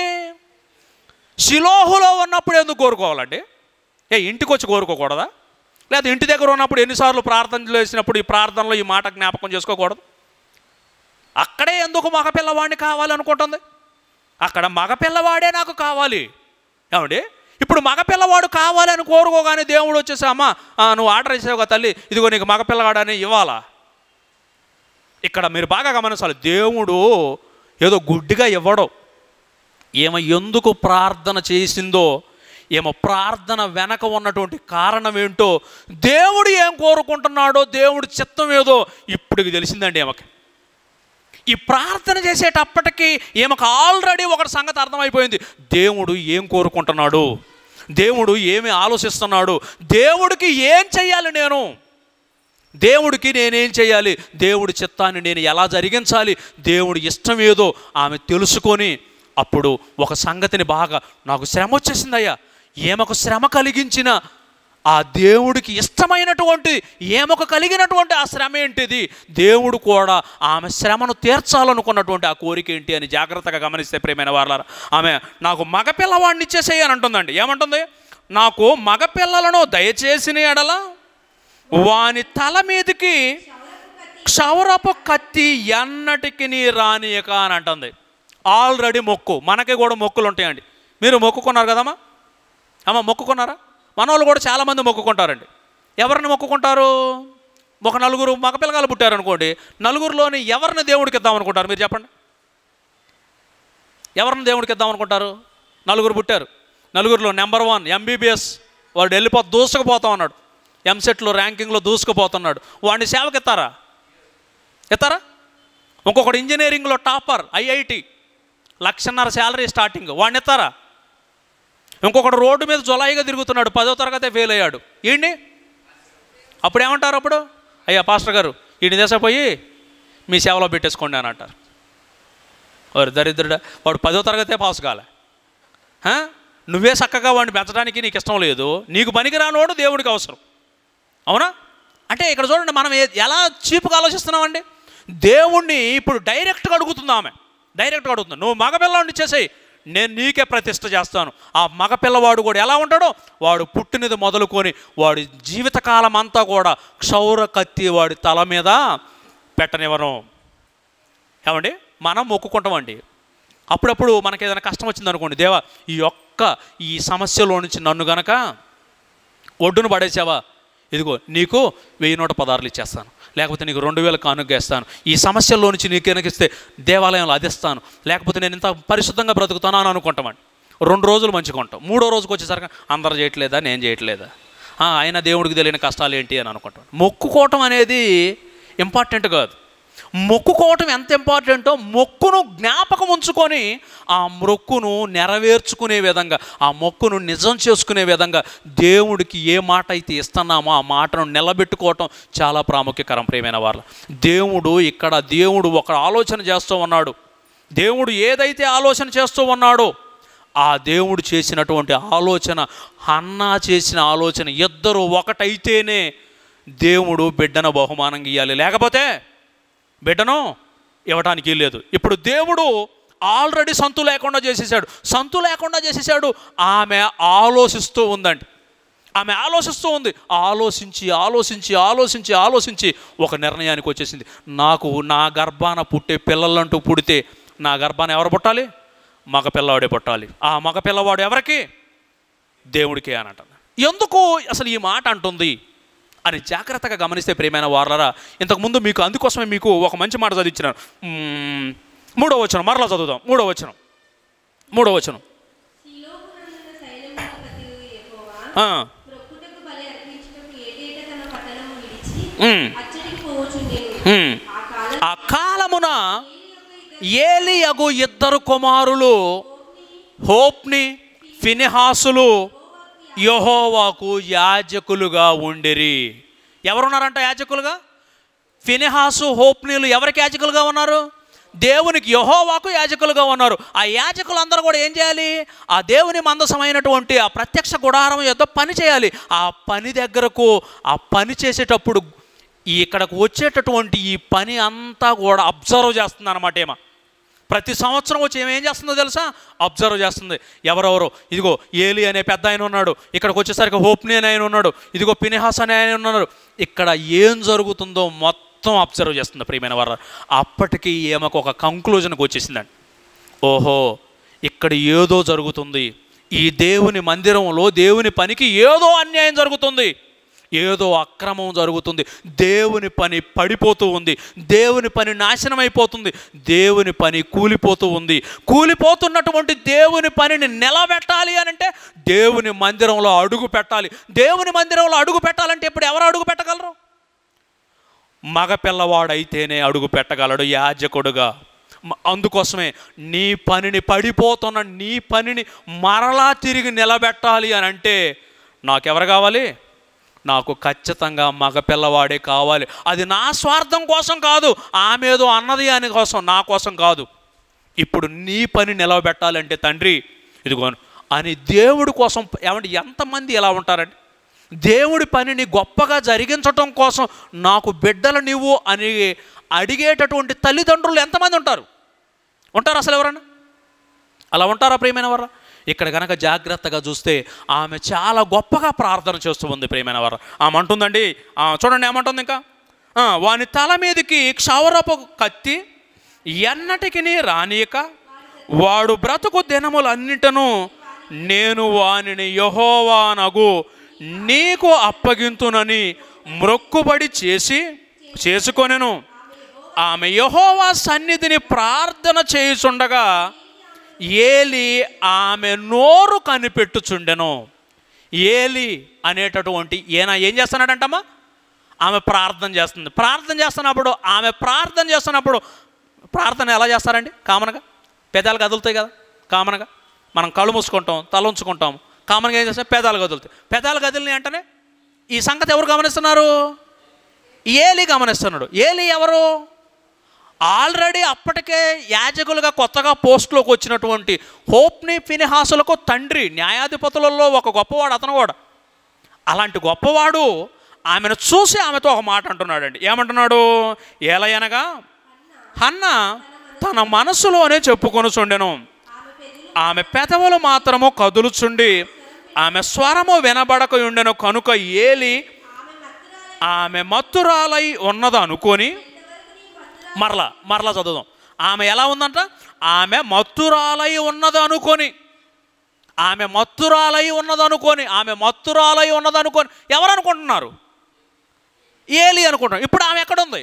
షిలోహులో ఉన్నప్పుడు ఎందుకు కోరుకోవాలండి? ఏ ఇంటికి వచ్చి కోరుకోకూడదా? లేదా ఇంటి దగ్గర ఉన్నప్పుడు ఎన్నిసార్లు ప్రార్థనలు చేసినప్పుడు ఈ ప్రార్థనలో ఈ మాట జ్ఞాపకం చేసుకోకూడదు? అక్కడే ఎందుకు మగపిల్లవాడిని కావాలనుకుంటుంది? అక్కడ మగపిల్లవాడే నాకు కావాలి. ఏమండి ఇప్పుడు మగపిల్లవాడు కావాలని కోరుకోగానే దేవుడు వచ్చేసి అమ్మా నువ్వు ఆర్డర్ చేసావుగా తల్లి, ఇదిగో నీకు మగపిల్లవాడని ఇవ్వాలా? ఇక్కడ మీరు బాగా గమనించాలి, దేవుడు ఏదో గుడ్డిగా ఇవ్వడం. ఏమో ఎందుకు ప్రార్థన చేసిందో, ఏమో ప్రార్థన వెనక ఉన్నటువంటి కారణం ఏంటో, దేవుడు ఏం కోరుకుంటున్నాడో, దేవుడి చిత్తం ఏదో ఇప్పటికి తెలిసిందండి ఏమకి. ఈ ప్రార్థన చేసేటప్పటికీ ఏమకు ఆల్రెడీ ఒకటి సంగతి అర్థమైపోయింది, దేవుడు ఏం కోరుకుంటున్నాడు. దేవుడు ఏమి ఆలోచిస్తున్నాడు, దేవుడికి ఏం చెయ్యాలి, నేను దేవుడికి నేనేం చేయాలి, దేవుడి చిత్తాన్ని నేను ఎలా జరిగించాలి, దేవుడి ఇష్టం ఏదో ఆమె తెలుసుకొని అప్పుడు ఒక సంగతిని బాగా, నాకు శ్రమ వచ్చేసిందయ్యా, ఏమొక శ్రమ కలిగించిన ఆ దేవుడికి ఇష్టమైనటువంటి ఏమొక కలిగినటువంటి ఆ శ్రమ ఏంటిది, దేవుడు కూడా ఆమె శ్రమను తీర్చాలనుకున్నటువంటి ఆ కోరిక ఏంటి అని జాగ్రత్తగా గమనిస్తే ప్రియమైన వారలారా, ఆమె నాకు మగపిల్లవాడిని ఇచ్చేసేయి అని అంటుందండి. ఏమంటుంది? నాకు మగపిల్లలను దయచేసిన ఎడల వాని తల మీదకి క్షౌరపు కత్తి ఎన్నటికి నీ రానియక అని అంటుంది. ఆల్రెడీ మొక్కు, మనకి కూడా మొక్కులు ఉంటాయండి. మీరు మొక్కుకున్నారు కదమ్మా, అమ్మ మొక్కుకున్నారా? మన వాళ్ళు కూడా చాలామంది మొక్కుకుంటారండి. ఎవరిని మొక్కుకుంటారు? ఒక నలుగురు మగపిల్లగాలు పుట్టారనుకోండి, నలుగురిలోని ఎవరిని దేవుడికి ఇద్దాం అనుకుంటారు? మీరు చెప్పండి, ఎవరిని దేవుడికి ఇద్దాం అనుకుంటారు? నలుగురు పుట్టారు, నలుగురిలో నెంబర్ వన్ ఎంబీబీఎస్ వాడు వెళ్ళిపో దూసుకుపోతా ఉన్నాడు, ఎంసెట్లో ర్యాంకింగ్లో దూసుకుపోతున్నాడు, వాడిని సేవకి ఎత్తారా? ఎత్తారా? ఇంకొకటి ఇంజనీరింగ్లో టాపర్ ఐఐటి లక్షన్నర శాలరీ స్టార్టింగ్, వాడిని ఎత్తారా? ఇంకొకటి రోడ్డు మీద జొలాయిగా తిరుగుతున్నాడు, పదో తరగతి ఫెయిల్ అయ్యాడు, ఏంటి అప్పుడు ఏమంటారు? అప్పుడు అయ్యా పాస్టర్ గారు ఈయన దేశపోయి మీ సేవలో పెట్టేసుకోండి అని అంటారు. వారు దరిద్రుడా, వాడు పదో తరగతే పాస్ కాలే, నువ్వే చక్కగా వాడిని పెంచడానికి నీకు ఇష్టం లేదు, నీకు పనికిరానోడు దేవుడికి అవసరం. అవునా? అంటే ఇక్కడ చూడండి, మనం ఎలా చీపుగా ఆలోచిస్తున్నామండి. దేవుణ్ణి ఇప్పుడు డైరెక్ట్గా అడుగుతుంది ఆమె, డైరెక్ట్గా అడుగుతుంది, నువ్వు మగపిల్లవాడిని ఇచ్చేసేయి, నేను నీకే ప్రతిష్ఠ చేస్తాను. ఆ మగపిల్లవాడు కూడా ఎలా ఉంటాడో, వాడు పుట్టినది మొదలుకొని వాడి జీవితకాలం అంతా కూడా క్షౌర కత్తి వాడి తల మీద పెట్టనివ్వను. ఏమండి, మనం మొక్కుకుంటామండి. అప్పుడప్పుడు మనకి ఏదైనా కష్టం వచ్చిందనుకోండి, దేవా ఈ యొక్క ఈ సమస్యలో నుంచి నన్ను గనక ఒడ్డును పడేసావా, ఇదిగో నీకు వెయ్యి నూట పదార్లు ఇచ్చేస్తాను, లేకపోతే నీకు రెండు వేల కానుగ్గా ఇస్తాను, ఈ సమస్యల్లో నుంచి నీకు వెనకిస్తే దేవాలయంలో అదిస్తాను, లేకపోతే నేను ఇంత పరిశుద్ధంగా బ్రతుకుతాను అని అనుకుంటామండి. రెండు రోజులు మంచిగా ఉంటాం, మూడో రోజుకి వచ్చేసరికి అందరు చేయట్లేదా, నేను చేయట్లేదా, ఆయన దేవుడికి తెలియని కష్టాలు ఏంటి అని అనుకుంటాం. మొక్కుకోవటం అనేది ఇంపార్టెంట్ కాదు. మొక్కుకోవటం ఎంత ఇంపార్టెంటో, మొక్కును జ్ఞాపకం ఉంచుకొని ఆ మొక్కును నెరవేర్చుకునే విధంగా, ఆ మొక్కును నిజం చేసుకునే విధంగా దేవుడికి ఏ మాట అయితే ఇస్తున్నామో ఆ మాటను నిలబెట్టుకోవటం చాలా ప్రాముఖ్యకరం ప్రియమైన వాళ్ళ. దేవుడు ఇక్కడ దేవుడు ఒక ఆలోచన చేస్తూ ఉన్నాడు. దేవుడు ఏదైతే ఆలోచన చేస్తూ ఉన్నాడో ఆ దేవుడు చేసినటువంటి ఆలోచన, హన్నా చేసిన ఆలోచన, ఇద్దరు ఒకటైతేనే దేవుడు బిడ్డను బహుమానంగా ఇవ్వాలి, లేకపోతే బిడ్డను ఇవ్వటానికి లేదు. ఇప్పుడు దేవుడు ఆల్రెడీ సంతు లేకుండా చేసేసాడు, సంతు లేకుండా చేసేసాడు. ఆమె ఆలోచిస్తూ ఉందండి, ఆమె ఆలోచిస్తూ ఉంది. ఆలోచించి ఆలోచించి ఆలోచించి ఆలోచించి ఒక నిర్ణయానికి వచ్చేసింది, నాకు నా గర్భాన పుట్టే పిల్లలంటూ పుడితే నా గర్భాన ఎవరు పుట్టాలి? మగ పిల్లవాడే పుట్టాలి. ఆ మగ పిల్లవాడు ఎవరికి? దేవుడికే అని అంటాను. ఎందుకు అసలు ఈ మాట అంటుంది అని జాగ్రత్తగా గమనిస్తే ప్రియమైన వారలారా, ఇంతకుముందు మీకు అందుకోసమే మీకు ఒక మంచి మాట చదివించినాను. మూడో వచనం మరలా చదువుదాం. మూడో వచనం మూడో వచనం ఆ కాలమున ఏలియగు ఇద్దరు కుమారులు హోప్ని ఫినెహాసులు యెహోవాకు యాజకులుగా ఉండిరి. ఎవరున్నారంట యాజకులుగా? ఫినెహాసు హోప్నీలు ఎవరికి యాజకులుగా ఉన్నారు? దేవునికి, యెహోవాకు యాజకులుగా ఉన్నారు. ఆ యాజకులందరూ కూడా ఏం చేయాలి? ఆ దేవుని మందసమైనటువంటి ఆ ప్రత్యక్ష గుడారం యొద్ద పని చేయాలి. ఆ పని దగ్గరకు ఆ పని చేసేటప్పుడు ఇక్కడకు వచ్చేటటువంటి ఈ పని అంతా కూడా అబ్జర్వ్ చేస్తుంది అన్నమాట. ఏమో ప్రతి సంవత్సరం వచ్చి ఏమేం చేస్తుందో తెలుసా? అబ్జర్వ్ చేస్తుంది. ఎవరెవరో, ఇదిగో ఏలి అనే పెద్ద ఆయన ఉన్నాడు, ఇక్కడికి వచ్చేసరికి హోప్ని అనే ఆయన ఉన్నాడు, ఇదిగో ఫినెహాస్ అనే ఆయన ఉన్నాడు, ఇక్కడ ఏం జరుగుతుందో మొత్తం అబ్జర్వ్ చేస్తుంది ప్రియమైన వారు. అప్పటికి ఏమకు ఒక కంక్లూజన్కి వచ్చేసిందండి. ఓహో, ఇక్కడ ఏదో జరుగుతుంది, ఈ దేవుని మందిరంలో దేవుని పనికి ఏదో అన్యాయం జరుగుతుంది, ఏదో అక్రమం జరుగుతుంది, దేవుని పని పడిపోతూ ఉంది, దేవుని పని నాశనం అయిపోతుంది, దేవుని పని కూలిపోతూ ఉంది. కూలిపోతున్నటువంటి దేవుని పనిని నిలబెట్టాలి అని అంటే దేవుని మందిరంలో అడుగు పెట్టాలి. దేవుని మందిరంలో అడుగు పెట్టాలంటే ఇప్పుడు ఎవరు అడుగు పెట్టగలరు? మగపిల్లవాడైతేనే అడుగు పెట్టగలడు యాజకుడుగా. అందుకోసమే నీ పనిని, పడిపోతున్న నీ పనిని మరలా తిరిగి నిలబెట్టాలి అని అంటే నాకెవరు కావాలి? నాకు ఖచ్చితంగా మగ పిల్లవాడే కావాలి. అది నా స్వార్థం కోసం కాదు, ఆమె ఏదో అన్నది అని కోసం, నా కోసం కాదు. ఇప్పుడు నీ పని నిలబెట్టాలంటే తండ్రి ఇదిగో అని దేవుడి కోసం. ఏమంటే ఎంతమంది ఎలా ఉంటారండి? దేవుడి పనిని గొప్పగా జరిగించటం కోసం నాకు బిడ్డలు నీవు అని అడిగేటటువంటి తల్లిదండ్రులు ఎంతమంది ఉంటారు? ఉంటారు అసలు ఎవరన్నా? అలా ఉంటారా ప్రియమైన వారు? ఇక్కడ కనుక జాగ్రత్తగా చూస్తే ఆమె చాలా గొప్పగా ప్రార్థన చేస్తూ ఉంది ప్రియమైన వారు. ఆమె అంటుందండి, చూడండి ఏమంటుంది ఇంకా, వాని తల మీదకి క్షౌరపు కత్తి ఎన్నటికి రానియక వాడు బ్రతుకు దినములన్నిటను నేను వానిని యెహోవానగు నీకు అప్పగింతునని మ్రొక్కుబడి చేసి చేసుకొనెను. ఆమె యెహోవా సన్నిధిని ప్రార్థన చేయుచుండగా ఏలి ఆమె నోరు కనిపెట్టుచుండెను. ఏలి అనేటటువంటి ఈయన ఏం చేస్తున్నాడంటమ్మా? ఆమె ప్రార్థన చేస్తుంది. ప్రార్థన చేస్తున్నప్పుడు ఆమె ప్రార్థన చేస్తున్నప్పుడు ప్రార్థన ఎలా చేస్తారండి? కామన్గా పెదాలు కదులుతాయి కదా. కామన్గా మనం కళ్ళు మూసుకుంటాం, తల ఉంచుకుంటాం. కామన్గా ఏం చేస్తాం? పెదాలు కదులుతాయి. పెదాలు కదిలినాయి అంటేనే ఈ సంగతి ఎవరు గమనిస్తున్నారు? ఏలి గమనిస్తున్నాడు. ఏలి ఎవరు? ఆల్రెడీ అప్పటికే యాజకులుగా కొత్తగా పోస్టులోకి వచ్చినటువంటి హోప్ని ఫినెహాసులకు తండ్రి, న్యాయాధిపతులలో ఒక గొప్పవాడు అతను కూడా. అలాంటి గొప్పవాడు ఆమెను చూసి ఆమెతో ఒక మాట అంటున్నాడండి. ఏమంటున్నాడు? ఏలయనగా హన్న తన మనసులోనే చెప్పుకొనుచుండెను, ఆమె పెదవులు మాత్రము కదులుచుండి ఆమె స్వరము వినబడక ఉండెను కనుక ఏలి ఆమె మత్తురాలై ఉన్నది అనుకొని, మరలా మరలా చదువుదాం. ఆమె ఎలా ఉందంట? ఆమె మత్తురాలై ఉన్నది అనుకొని, ఆమె మత్తురాలై ఉన్నది అనుకొని, ఆమె మత్తురాలై ఉన్నది అనుకొని. ఎవరు అనుకుంటున్నారు? ఏలి అనుకుంటున్నారు. ఇప్పుడు ఆమె ఎక్కడుంది?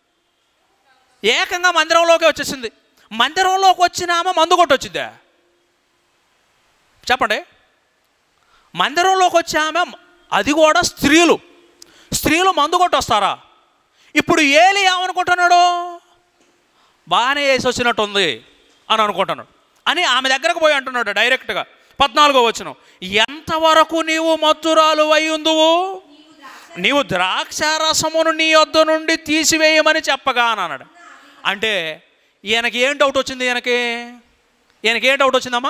ఏకంగా మందిరంలోకి వచ్చేసింది. మందిరంలోకి వచ్చిన ఆమె మందు కొట్టి వచ్చిందా? చెప్పండి. మందిరంలోకి వచ్చే ఆమె, అది కూడా స్త్రీలు స్త్రీలు మందు కొట్టి వస్తారా? ఇప్పుడు ఏలి ఏమనుకుంటున్నాడు? బాగానే వేసి వచ్చినట్టుంది అని అనుకుంటున్నాడు అని ఆమె దగ్గరకు పోయి అంటున్నాడు డైరెక్ట్గా. పద్నాలుగో వచనం, ఎంతవరకు నీవు మత్తురాలు అయ్యుందువు, నీవు ద్రాక్షారసమును నీ వద్ద నుండి తీసివేయమని చెప్పగా అని అన్నాడు. అంటే ఈయనకి ఏం డౌట్ వచ్చింది? ఈయనకి ఈయనకి ఏం డౌట్ వచ్చిందమ్మా?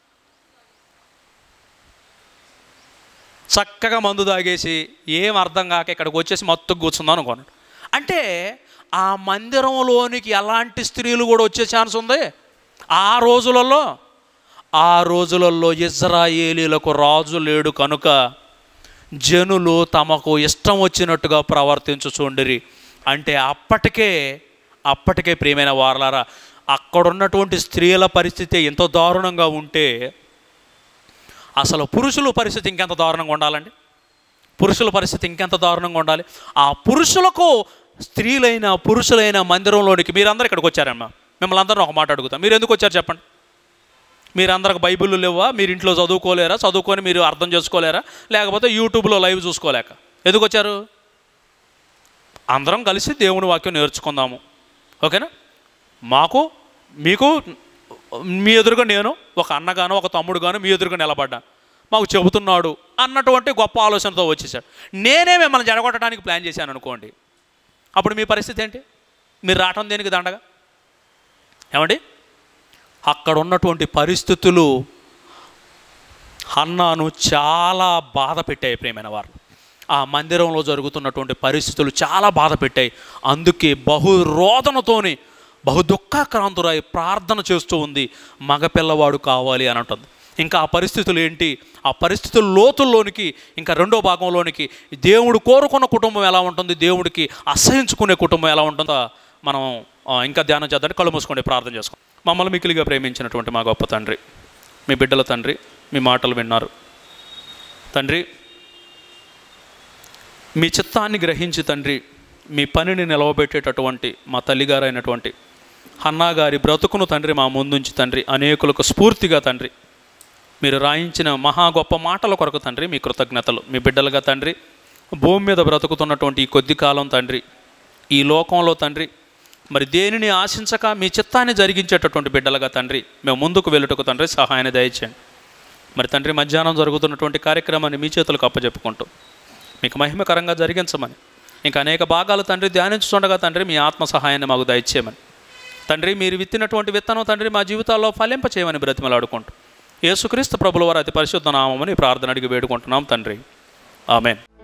చక్కగా మందు తాగేసి ఏం అర్థం కాక ఇక్కడికి వచ్చేసి మత్తుకు కూర్చుందాం అనుకున్నాడు. అంటే ఆ మందిరంలోనికి ఎలాంటి స్త్రీలు కూడా వచ్చే ఛాన్స్ ఉంది ఆ రోజులలో. ఆ రోజులలో ఇజ్రాయేలీలకు రాజు లేడు కనుక జనులు తమకు ఇష్టం వచ్చినట్టుగా ప్రవర్తించుచుండిరి. అంటే అప్పటికే అప్పటికే ప్రియమైన వారలారా, అక్కడున్నటువంటి స్త్రీల పరిస్థితి ఎంత దారుణంగా ఉంటే అసలు పురుషుల పరిస్థితి ఇంకెంత దారుణంగా ఉండాలండి? పురుషుల పరిస్థితి ఇంకెంత దారుణంగా ఉండాలి? ఆ పురుషులకు, స్త్రీలైన పురుషులైన మందిరంలోనికి మీరందరూ ఇక్కడికి వచ్చారమ్మా. మిమ్మల్ని అందరూ ఒక మాట అడుగుతాం, మీరు ఎందుకు వచ్చారు చెప్పండి? మీరందరికి బైబిల్ లేవా? మీరు ఇంట్లో చదువుకోలేరా? చదువుకొని మీరు అర్థం చేసుకోలేరా? లేకపోతే యూట్యూబ్లో లైవ్ చూసుకోలేక ఎందుకు వచ్చారు? అందరం కలిసి దేవుని వాక్యం నేర్చుకుందాము, ఓకేనా? మాకు మీకు మీ ఎదురుగా నేను ఒక అన్నగాను ఒక తమ్ముడు గాను మీ ఎదురుగా నిలబడ్డా, మాకు చెబుతున్నాడు అన్నటువంటి గొప్ప ఆలోచనతో వచ్చేసాడు. నేనే మిమ్మల్ని జడగొట్టడానికి ప్లాన్ చేశాను అనుకోండి, అప్పుడు మీ పరిస్థితి ఏంటి? మీరు రావటం దేనికి దండగా? ఏమండి, అక్కడ ఉన్నటువంటి పరిస్థితులు హన్నాను చాలా బాధ పెట్టాయి ప్రియమైన వారు. ఆ మందిరంలో జరుగుతున్నటువంటి పరిస్థితులు చాలా బాధ పెట్టాయి. అందుకే బహు రోదనతోని బహు దుఃఖాక్రాంతురై ప్రార్థన చేస్తూ ఉంది, మగపిల్లవాడు కావాలి అని అంటుంది. ఇంకా ఆ పరిస్థితులు ఏంటి? ఆ పరిస్థితుల లోతుల్లోనికి ఇంకా రెండో భాగంలోనికి దేవుడు కోరుకున్న కుటుంబం ఎలా ఉంటుంది, దేవుడికి అసహించుకునే కుటుంబం ఎలా ఉంటుందో మనం ఇంకా ధ్యానం చేద్దాం. కళ్ళు మూసుకోండి, ప్రార్థన చేసుకోండి. మమ్మల్ని మిక్కిలిగా ప్రేమించినటువంటి మా గొప్ప తండ్రి, మీ బిడ్డల తండ్రి, మీ మాటలు విన్నారు తండ్రి. మీ చిత్తాన్ని గ్రహించి తండ్రి, మీ పనిని నిలవబెట్టేటటువంటి మా తల్లిగారైనటువంటి హన్నా గారి బ్రతుకును తండ్రి మా ముందుంచి తండ్రి, అనేకులకు స్ఫూర్తిగా తండ్రి మీరు రాయించిన మహా గొప్ప మాటల కొరకు తండ్రి మీ కృతజ్ఞతలు. మీ బిడ్డలుగా తండ్రి భూమి మీద బ్రతుకుతున్నటువంటి ఈ కొద్ది కాలం తండ్రి, ఈ లోకంలో తండ్రి మరి దేనిని ఆశించక మీ చిత్తాన్ని జరిగించేటటువంటి బిడ్డలుగా తండ్రి మేము ముందుకు వెళ్ళుటకు తండ్రి సహాయాన్ని దయచేయండి. మరి తండ్రి మధ్యాహ్నం జరుగుతున్నటువంటి కార్యక్రమాన్ని మీ చేతులకు అప్పచెప్పుకుంటూ మీకు మహిమకరంగా జరిగించమని, ఇంకా అనేక భాగాలు తండ్రి ధ్యానించుండగా తండ్రి మీ ఆత్మ సహాయాన్ని మాకు దయచేయమని, తండ్రి మీరు విత్తినటువంటి విత్తనం తండ్రి మా జీవితాల్లో ఫలింప చేయమని బ్రతిమలాడుకుంటూ యేసుక్రీస్తు ప్రభుల వారి అతి పరిశుద్ధ నామముని ప్రార్థన అడిగి వేడుకుంటున్నాం తండ్రి. ఆమేన్.